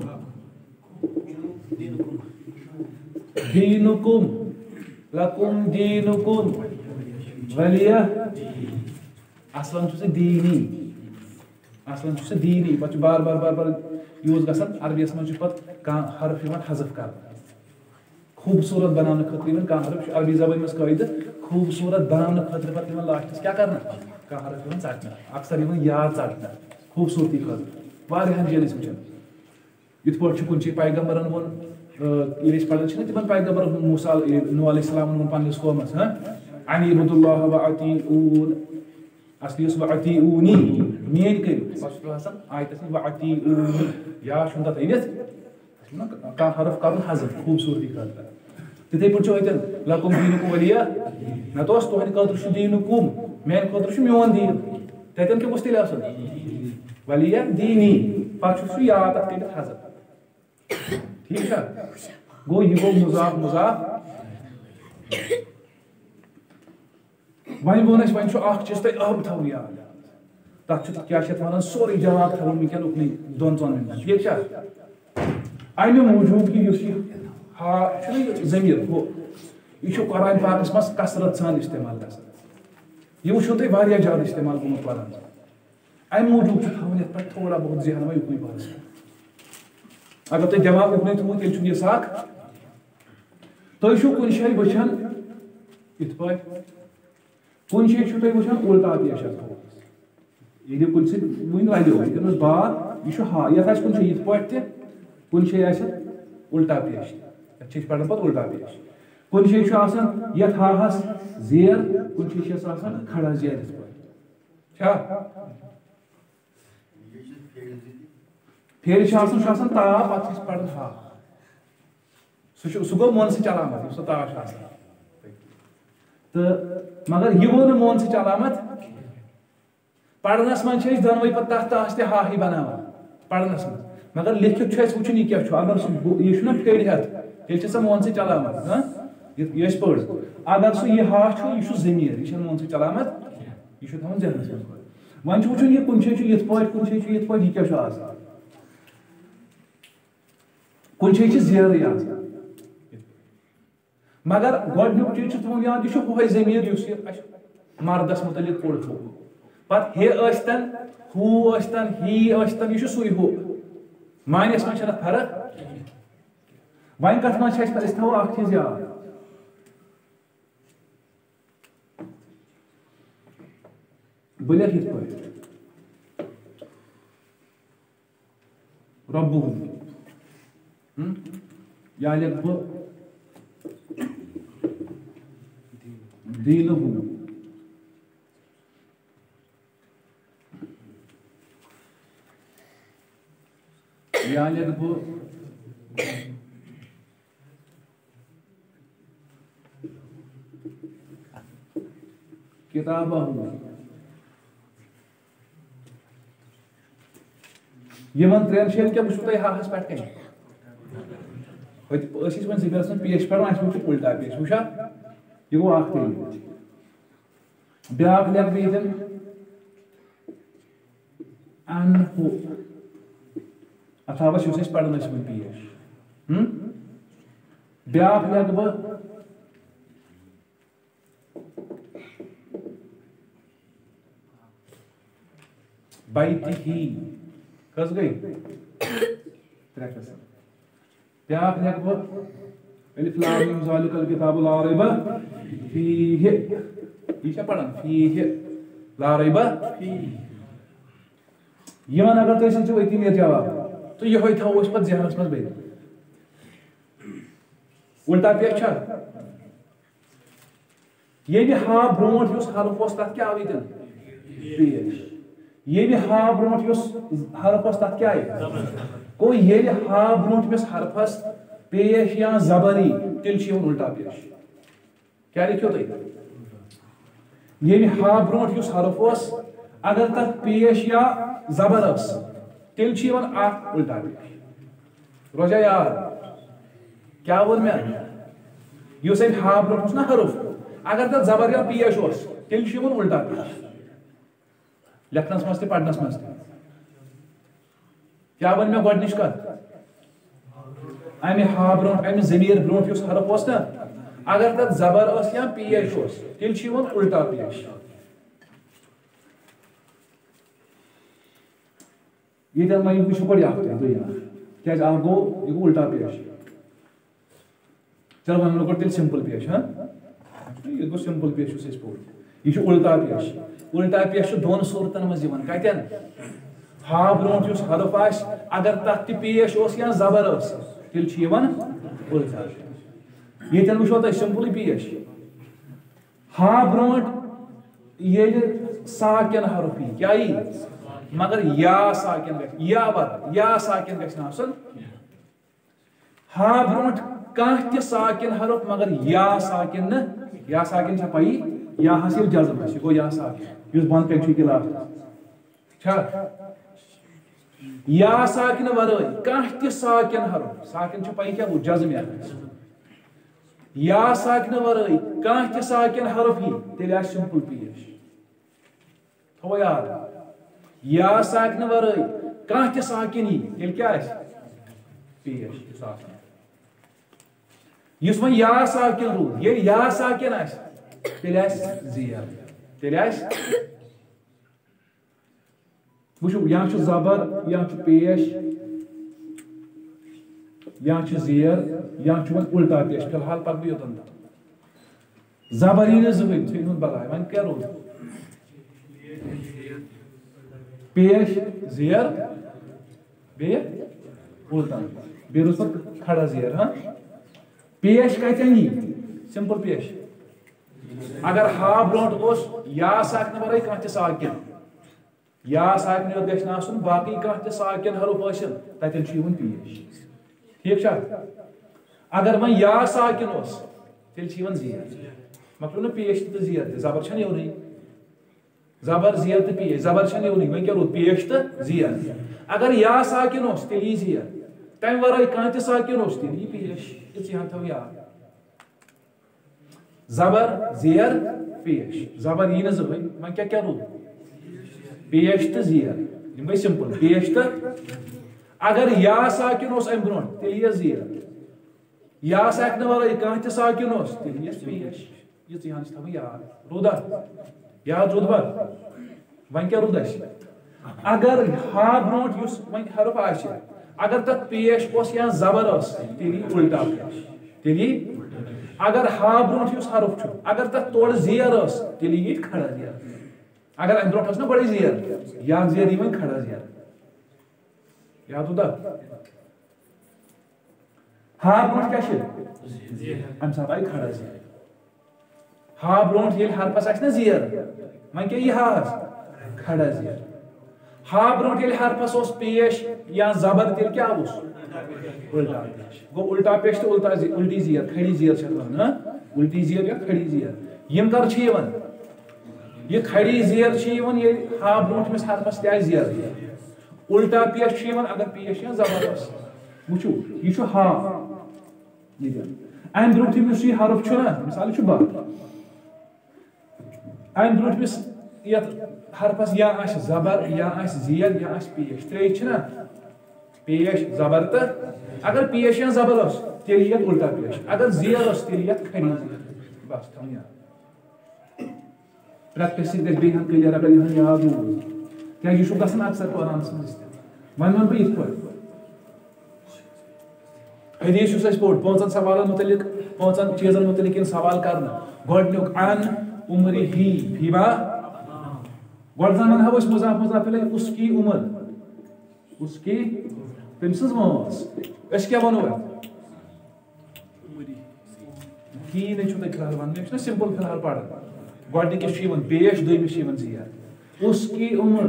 Speaker 1: دیٖنُکُم لکم دیٖنُکم ولیہ اصلاً چھُ سُہ دیٖنی اصلاً چھُ سُہ دیٖنی پتہٕ چھُ بار بار بار بار یوٗز گژھان عربیس منٛز چھُ پتہٕ کانٛہہ حرف یِوان حذف کرنہٕ خوبصورت بناونہٕ خٲطرٕ یِوان کانٛہہ حرف چھُ عربی زبٲنۍ منٛز قٲیدٕ خوبصورت بناونہٕ خٲطرٕ پتہٕ یِوان لاسٹس کیٛاہ کرنہٕ کانٛہہ حرف یِوان ژٹنہٕ اکثر یِوان یاد ژٹنہٕ خوبصورتی خٲطرٕ واریاہن جایَن أسۍ وٕچھان یِتھ پٲٹھۍ چھُ کُنہِ جایہِ پیغمبرن ووٚن ییٚلہِ أسۍ پران چھِنہ تِمن پیغمبر موسیٰ نوح علیہ السلامن ووٚن پننِس قومس ہاں ان اعبدوا الله واطیعون اصلی یُس واطیعونی میٲنۍ کٔرِو پتہٕ چھُ آسان آیتس منٛز واطیعون یا چھُنہٕ تتھ أنِتھ کانٛہہ حرف کرُن حذف خوبصورتی خٲطرٕ تِتھے پٲٹھۍ چھُ اَتٮ۪ن لکم دیٖنُکم ولیہ نتہٕ اوس تُہنٛدِ خٲطرٕ چھُ دیٖنُکم میانہِ خٲطرٕ چھُ میون دیٖن تتٮ۪ن کیٛاہ گوٚژھ تیٚلہِ آسُن ولیہ دیٖنی پتہٕ چھُ سُہ یاد تتھ کٔرِتھ حذف ٹھیک چھا گوٚو یہِ گوٚو مضاف مضاف وۄنۍ ووٚن اَسہِ وۄنۍ چھُ اکھ چیٖز تۄہہِ اب تھاوُن یاد تتھ چھُ کیٛاہ چھِ اتھ ونان سورُے جواب تھاوُن وٕنکٮ۪ن اُکنُے دۄن ژۄن مِنٹن ٹھیک چھا امہِ موٗجوٗب کہِ یُس یہِ ہا چھُنہ یہِ ضمیٖر ہُہ یہِ چھُ قرآن پاکس منٛز کثرت سان استعمال گژھان یہِ وٕچھو تۄہہِ واریاہ زیادٕ استعمال گوٚمُت قرآن امہِ موٗجوٗب چھُ تھاوُن یتھ پٮ۪ٹھ تھوڑا بہت ذہن وۄنۍ اُکنُے بحث اگر تۄہہِ دٮ۪ماغ اُکنُے تھوٚوُ تیٚلہِ چھُنہٕ یہِ سکھ تُہۍ چھِو کُنہِ جایہِ وٕچھان یِتھ پٲٹھۍ کُنہِ جایہِ چھِو تُہۍ وٕچھان الٹا پیش اتھ ییٚلہِ کُنہِ سۭتۍ وٕنۍ رلیو ییٚتٮ۪ن اوس باب یہِ چھُ ہا یتھ آسہِ کُنہِ جایہِ یِتھ پٲٹھۍ تہِ کُنہِ جایہِ آسہِ الٹا پیش یتھ چھِ أسۍ پران پتہٕ الٹا پیش کُنہِ جایہِ چھُ آسان یتھ ہاہس زیر کُنہِ جایہِ چھِ آسان کھڑا زیر یِتھ پٲٹھۍ چھا پھیرِ چھِ آسان چھُ آسان تاو پتہٕ چھِ أسۍ پران ہا سُہ چھُ سُہ گوٚو مونسٕچ علامت یُس سُہ تاو چھُ آسان تہٕ مگر یہِ گوٚو نہٕ مونسٕچ علامت پرنس منٛز چھِ أسۍ دۄنوَے پتہٕ تتھ تاہس تہِ ہاہٕے بناوان پرنس منٛز مگر لیکھِتھ چھُ اَسہِ وٕچھُن یہِ کیٛاہ چھُ اگر سُہ یہِ چھُنہ پھیرِ ہٮ۪تھ تیٚلہِ چھِ سۄ مونسٕچ علامت ہاں یہِ أسۍ پٔر اگر سُہ یہِ ہا چھُ یہِ چھُ ضمیٖر یہِ چھنہٕ مونسٕچ علامت یہِ چھُ تھاوُن ذہنس منٛز وۄنۍ چھُ وٕچھُن یہِ کُنہِ جایہِ چھُ یِتھ پٲٹھۍ کُنہِ جایہِ چھُ یِتھ پٲٹھۍ یہِ کیٛاہ چھُ آسان کُنہِ جایہِ چھِ زیرٕے آسان مگر گۄڈنیُک چیٖز چھُ تھاوُن یاد یہِ چھُ ہُہے ضمیٖر یُس یہِ اَسہِ مردس متعلق پوٚر تھوٚو پتہٕ ہے ٲسۍتن ہوٗ ٲسۍتن ہی ٲسۍتن یہِ چھُ سُے ہُہ معنیس منٛز چھنہٕ فرق وۄنۍ کتھ منٛز چھِ اَسہِ أسۍ تھاوو اکھ چیٖز یاد بہٕ لیکھٕ یِتھ پٲٹھۍ رۄبُہُم یا لیکھٕ بہٕ دیٖنُہُم یا لیکھٕ بہٕ کتابہو یمن ترین شین کیا وچھو تۄہہِ ہاہس پٮ۪ٹھ کَنہِ أسۍ ٲسۍ وۄنۍ زٕ گژھان پیش پَران اَسہِ وٕچھ اُلٹا پیش وٕچھا یہِ گوٚو اکھ طریٖقہٕ بیٛاکھ لیکھ بہٕ ییٚتٮ۪ن انہُ اتھاوس یُس أسۍ پَران ٲسۍ وۄنۍ پیش بیٛاکھ لیکھٕ بہٕ بیتہی کٔژ گٔے ترٛےٚ قٕسم بیٛاکھ لیکھٕ بہٕ الف لام میم ذالک الکتاب لا ریب فیہ یہ چھا پڑھان فیہ لا ریب یمن اگر تُہۍ سوٗنٛچِو أتی نیرِ جواب تہٕ یِہوے تھاوو أسۍ پتہٕ ذہنس منٛز بٔرِتھ الٹا پیش چھا ییٚلہِ ہا برونٛٹھ یُس حرف اوس تتھ کیٛاہ آو ییٚتٮ۪ن پیش ییٚلہِ ہا برونٛٹھ یُس حرف اوس تتھ کیٛاہ آیہِ گوٚو ییٚلہِ ہا برونٛٹھ أمِس حرفس پیش یا زبر یی تیٚلہِ چھُ یِوان الٹا پیش کیٛاہ لیکھِو تُہۍ ییٚلہِ ہا برونٛٹھ یُس حرف اوس اگر تتھ پیش یا زبر ٲس تیٚلہِ چھُ یِوان اکھ الٹا پیش روزیا یاد کیٛاہ ووٚن مےٚ یُس اَمہِ ہا برونٛٹھ اوس نا حرف اگر تتھ زبر یا پیش اوس تیٚلہِ چھُ یِوان الٹا پیش لیکھنس منٛز تہِ پرنس منٛز تہِ کیٛاہ ووٚن مےٚ گۄڈنِچ کتھ امہِ ہا برونٛٹھ امہِ ضمیٖر برونٛٹھ یُس حرف اوس نا اگر تتھ زبر ٲس یا پیش اوس تیٚلہِ چھُ یِوان الٹا پیش ییٚتٮ۪ن وۄنۍ وٕچھِو گۄڈٕ یہِ اکھ تُہۍ دوٚیِم اکھ کیٛازِ اکھ گوٚو یہِ گوٚو الٹا پیش چلو وۄنۍ وَنو گۄڈٕ تیٚلہِ سمپل پیش ہاں یہِ گوٚو سمپل پیش یُس أسۍ پوٚر یہِ چھُ الٹا پیش الٹا پیش چھُ دۄن صوٗرتن منٛز یِوان کتٮ۪ن ہا برونٛٹھ یُس حرف آسہِ اگر تتھ تہِ پیش اوس یا زبر ٲس تیٚلہِ چھُ یِوان الٹا پیش ییٚتٮ۪ن وٕچھو تۄہہِ سمپلٕے پیش ہا برونٛٹھ ییٚلہِ ساکن حرف یی کیٛاہ یی مگر یا ساکن گژھِ یا ورٲے یا ساکن گژھِ نہٕ آسُن ہا برونٛٹھ کانٛہہ تہِ ساکن حرف مگر یا ساکن نہٕ یا ساکن چھا پیی یا ہس ییٚلہِ جزم آسہِ یہِ گوٚو یا ساکن یُس بنٛد کَنہِ چھُ یہِ لاسٹس چھا یا ساکنہٕ ورٲے کانٛہہ تہِ ساکن حرف ساکن چھِ پیی کیٛاہ گوٚو جزم یتھ یا ساکنہٕ ورٲے کانٛہہ تہِ ساکن حرف یی تیٚلہِ آسہِ سمپل پیش تھوو یاد یا ساکنہٕ ورٲے کانٛہہ تہِ ساکن یی تیٚلہِ کیٛاہ آسہِ پیش یُس وۄنۍ یا ساکن روٗد ییٚلہِ یا ساکن آسہِ تیٚلہِ آسہِ زیر تیٚلہِ آسہِ وٕچھِو یا چھُ زبر یا چھُ پیش یا چھُ زیر یا چھُ وۄنۍ الٹا پیش فی الحال پکہٕ بہٕ یوٚتن تام زبر یی نہٕ زٕہٕنۍ ژھٕنہِ ہُنٛد بلاے وۄنۍ کیٛاہ روٗد پیش زیر بیٚیہِ الٹا بیٚیہِ روٗز پتہٕ کھڑا زیر ہاں پیش کتٮ۪ن یی سمپل پیش اگر ہا برونٛٹھ اوس یا ساکنہٕ ورٲے کانٛہہ تہِ ساکن یا ساکنہِ یوت گژھِ نہٕ آسُن باقٕے کانٛہہ تہِ ساکن حرف ٲسِن تتٮ۪ن چھُ یِوان پیش ٹھیٖک چھا اگر وۄنۍ یا ساکن اوس تیٚلہِ چھِ یِوان زیر مۄکلیو نہ پیش تہٕ زیر تہِ زبر چھنہٕ یِونٕے زبر زیر تہٕ پیش زبر چھنہٕ یِونٕے وۄنۍ کیٛاہ روٗد پیش تہٕ زیر اگر یا ساکن اوس تیٚلہِ یی زیر تمہِ ورٲے کانٛہہ تہِ ساکن اوس تیٚلہِ یی پیش یہِ ہن تھاو یاد زبر زیر پیش زبر یی نہٕ زٕہٕنۍ وۄنۍ کیٛاہ کیٛاہ روٗد پیش تہٕ زیر یِم گٔے سمپل پیش تہٕ اگر یا ساکن اوس امہِ برونٛٹھ تیٚلہِ یِیس زیر یا ساکنہٕ ورٲے کانٛہہ تہِ ساکن اوس تیٚلہِ یِیس پیش یِژٕے ہن چھِ تھاوٕنۍ یاد روٗدا یاد روٗدوا وۄنۍ کیٛاہ روٗد اَسہِ اگر ہا برونٛٹھ یُس وۄنۍ حرف آسہِ اگر تتھ پیش اوس یا زبر ٲس تیٚلہِ یی الٹا پیش تیٚلہِ یی اگر ہا برونٛٹھ یُس حرف چھُ اگر تتھ تورٕ زیر ٲس تیٚلہِ یی کھڑا زیر اگر امہِ برونٛٹھ ٲس نا گۄڈے زیر یا زیر یی وۄنۍ کھڑا زیر یاد روٗدا ہا برونٛٹھ کیٛاہ چھِ امہِ ساتہٕ آیہِ کھڑا زیر ہا برونٛٹھ ییٚلہِ حرفس آسہِ نا زیر وۄنۍ کیٛاہ یی ہاہس کھڑا زیر ہا برونٛٹھ ییٚلہِ حرفس اوس پیش یا زبر تیٚلہِ کیٛاہ اوس الٹا پیش گوٚو الٹا پیش تہٕ الٹا الٹی زیر کھڑی زیر چھِ اتھ ونان الٹی زیر یا کھڑی زیر یِم کر چھِ یِوان یہ کھڑی زیر چھ یوان یہ ہا برونٹ مس حرفس تہ زیر الٹا پیش چھ یوان اگر پیش یا زبردست وچھو یہ چھ ہا یہ این برونٹ مس یہ حرف چھ نا مثال چھ با این برونٹ مس یہ حرفس یا آس زبر یا آس زیر یا آس پیش ترے چھ نا پیش زبر تہ اگر پیش یا زبر اس تیلی یہ الٹا پیش اگر زیر اس تیلی یہ کھڑی زیر بس تھم یاد پریکٹس گژھِ بیٚیہِ ہن کلیئر اگر یہِ یاد روٗد کیٛازِ یہِ چھُ گژھان اکثر قرآنس منٛز تہِ وۄنۍ وَنہٕ بہٕ یِتھ پٲٹھۍ حدیث یُس اَسہِ پوٚر پانٛژن سوالن مُتعلق پانٛژن چیٖزن مُتعلق یِن سوال کرنہٕ گۄڈٕنیُک ان عمرِ ہی فیما گۄڈٕ زن ونہو أسۍ مضاف مضاف الیہ اس کی عمر اس کی تٔمۍ سٕنٛز وٲنٛس أسۍ کیٛاہ وَنو اَتھ ہی نے چھُ تۄہہِ فِلحال وَنُن یہِ چھُنہ سمپل فِلحال پران گۄڈٕنِکِس چھُ یِوان پیش دوٚیمِس چھُ یِوان زیر اس کی عمر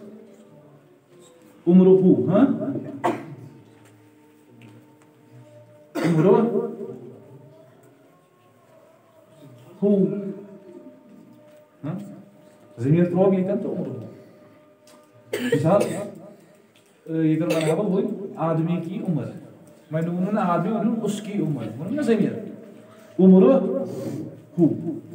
Speaker 1: عمرُہُ ہاں عمرُہ ہُو ہاں ضمیٖر ترٛوو ییٚتٮ۪ن تہٕ عمرُہُ مثال ییٚتٮ۪ن وَنہٕ ہا بہٕ وۄنۍ آدمی کی عمر وۄنۍ ووٚنُن نہٕ آدمی ووٚنُن اس کی عمر ووٚنُن نہ ضمیٖر عمرُہ ہُو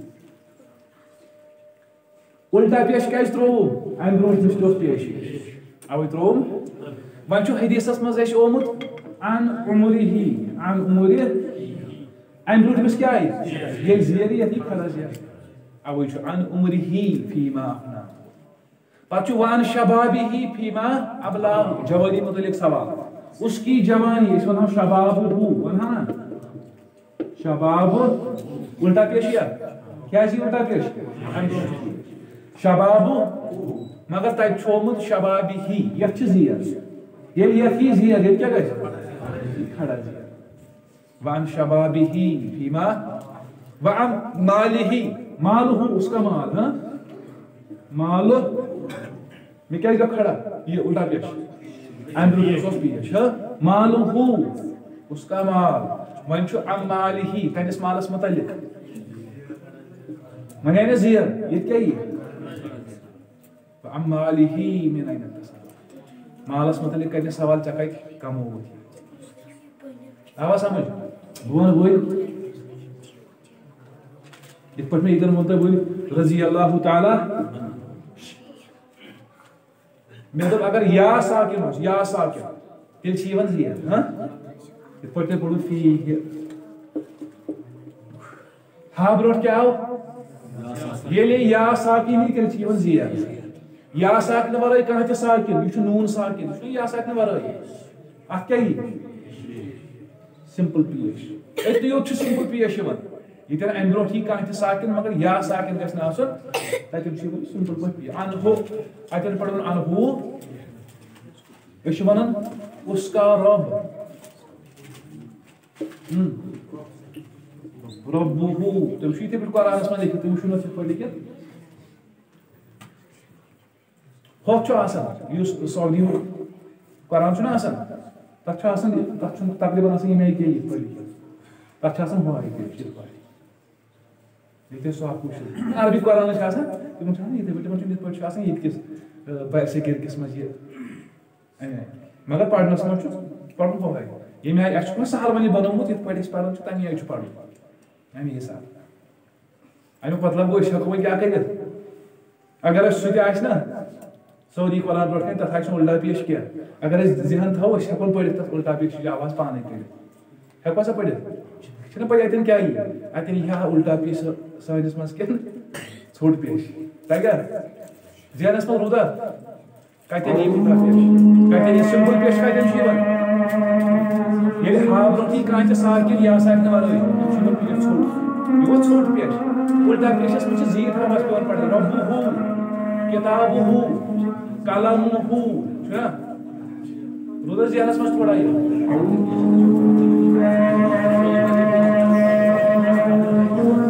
Speaker 1: الٹا پیش کیٛازِ ترٛووُم امہِ برونٛٹھ مِس تہِ اوس پیش اوے ترٛووُم وۄنۍ چھُ حدیثس منٛز اَسہِ آمُت ان عمرِ ہی ان عمرِ امہِ برونٛٹھ مِس کیٛاہ آیہِ ییٚلہِ زیر یتھ یی کھڑا زیر اوے چھُ ان عمرِ ہی فیما افنا پتہٕ چھُ وان شبابہِ ہی فیما ابلا جوانی متعلق سوال اس کی جوانی أسۍ ونہو شبابُہُ ونہو نا شباب الٹا پیش یا کیٛازِ یی الٹا پیش امہِ برونٛٹھ شباب مگر تتہِ چھُ آمُت شبابہِ ہی یتھ چھِ زیر ییٚلہِ یتھ یی زیر ییٚتہِ کیٛاہ گژھِ کھڑا زیر وان شبابہِ ہی فیما وان مالہِ مالُہُ اس کا مال ہاں مال میں کیٛازِ گوٚو کھڑا یہ الٹا پیش امہِ برونٛٹھ اوس پیش ہاں مالُہُ اس کا مال وۄنۍ چھُ ان مالہِ تنس مالس متعلق وۄنۍ آیہِ نہ زیر ییٚتہِ کیٛاہ یی ام مالہ من این اکتسب مالس متعلق کرنے سوال ژےٚ کتہِ کمووُتھ آوا سمجھ بہٕ ونہٕ وۄنۍ یِتھ پٲٹھۍ مےٚ ییٚتٮ۪ن ووٚن تۄہہِ وٕنۍ رضی اللہ تعالیٰ مےٚ دوٚپ اگر یا ساکن اوس یا ساکن تیٚلہِ چھِ یِوان زیر ہاں یِتھ پٲٹھۍ تۄہہِ پوٚروٕ فیٖہہِ ہا برونٛٹھ کیٛاہ آو ییٚلہِ یا ساکن یی تیٚلہِ چھِ یِوان زیر یا ساکن ورٲے کانٛہہ تہِ ساکن یہِ چھُ نوٗن ساکن یہِ چھُنہٕ یا ساکن ورٲے اتھ کیٛاہ یی سمپل پیش أتی یوت چھُ سمپل پیش یِوان ییٚتٮ۪ن امہِ برونٛٹھ یی کانٛہہ تہِ ساکن مگر یا ساکن گژھِ نہٕ آسُن تتٮ۪ن چھُ یِوان سمپل پٲٹھۍ انہُ اتٮ۪ن پرون انہُ أسۍ چھِ ونان اس کا رب ربُہُ تِم چھُ یِتھٕے پٲٹھۍ قرآنس منٛز لیکھِتھ تِم چھُنہٕ یِتھ پٲٹھۍ لیکھِتھ ہوٚتھ چھُ آسان یُس سعودی قرآن چھُنہ آسان تتھ چھُ آسان تتھ چھُنہٕ تقریٖبن آسان ییٚمہِ آیہِ کینٛہہ یِتھ پٲٹھۍ لیکھِتھ تتھ چھُ آسان ہُمہِ پیش یِتھ پٲٹھۍ ییٚتہِ سُہ اکھ وٕچھِتھ عربی قرآنس چھِ آسان تِمن چھُ آسان یِتھٕے پٲٹھۍ تِمن چھُ یِتھ پٲٹھۍ چھُ آسان ییٚتہِ کِس سیکرٹس منٛز یہِ امہِ آیہِ مگر پرنس منٛز چھُ پرُن ہُمہِ آیہِ ییٚمہِ آیہِ اَسہِ چھُنہ سہل وۄنۍ بنومُت یِتھ پٲٹھۍ أسۍ پران چھِ تمہِ آیہِ چھُ پرُن امے حساب امیُک مطلب گوٚو أسۍ ہٮ۪کو وۄنۍ کیٛاہ کٔرِتھ اگر اَسہِ سُہ تہِ آسہِ نا سعودی قرآن برونٛٹھ کنہِ تتھ آسہِ نہٕ الٹا پیش کینٛہہ اگر أسۍ ذہن تھاوو أسۍ ہٮ۪کون پٔرِتھ تتھ الٹا پیشٕچ آواز پانے کٔرِتھ ہٮ۪کوا سا پٔرِتھ چھُنہ پَے اَتٮ۪ن کیٛاہ یی اَتٮ۪ن یی ہا الٹا پیش سٲنِس منٛز کِنہٕ ژھوٚٹ پیش تگیٛاہ ذہنس منٛز روٗدا کتٮ۪ن یی الٹا پیش کتٮ۪ن یی سمپل پیش کتٮ۪ن چھُ یِوان ییٚلہِ ہا برونٛٹھ یی کانٛہہ تہِ ساکن یا ساکنہٕ ورٲے یہِ چھُ یِوان پیش ژھوٚٹ یہِ گوٚو ژھوٚٹ پیش الٹا پیشس منٛز چھِ زیٖٹھ آواز پیٚوان پرٕنۍ ربُہُ کتابُہُ قلمُہُ چھُنہ روٗد حظ ذہنس منٛز تھوڑا یہِ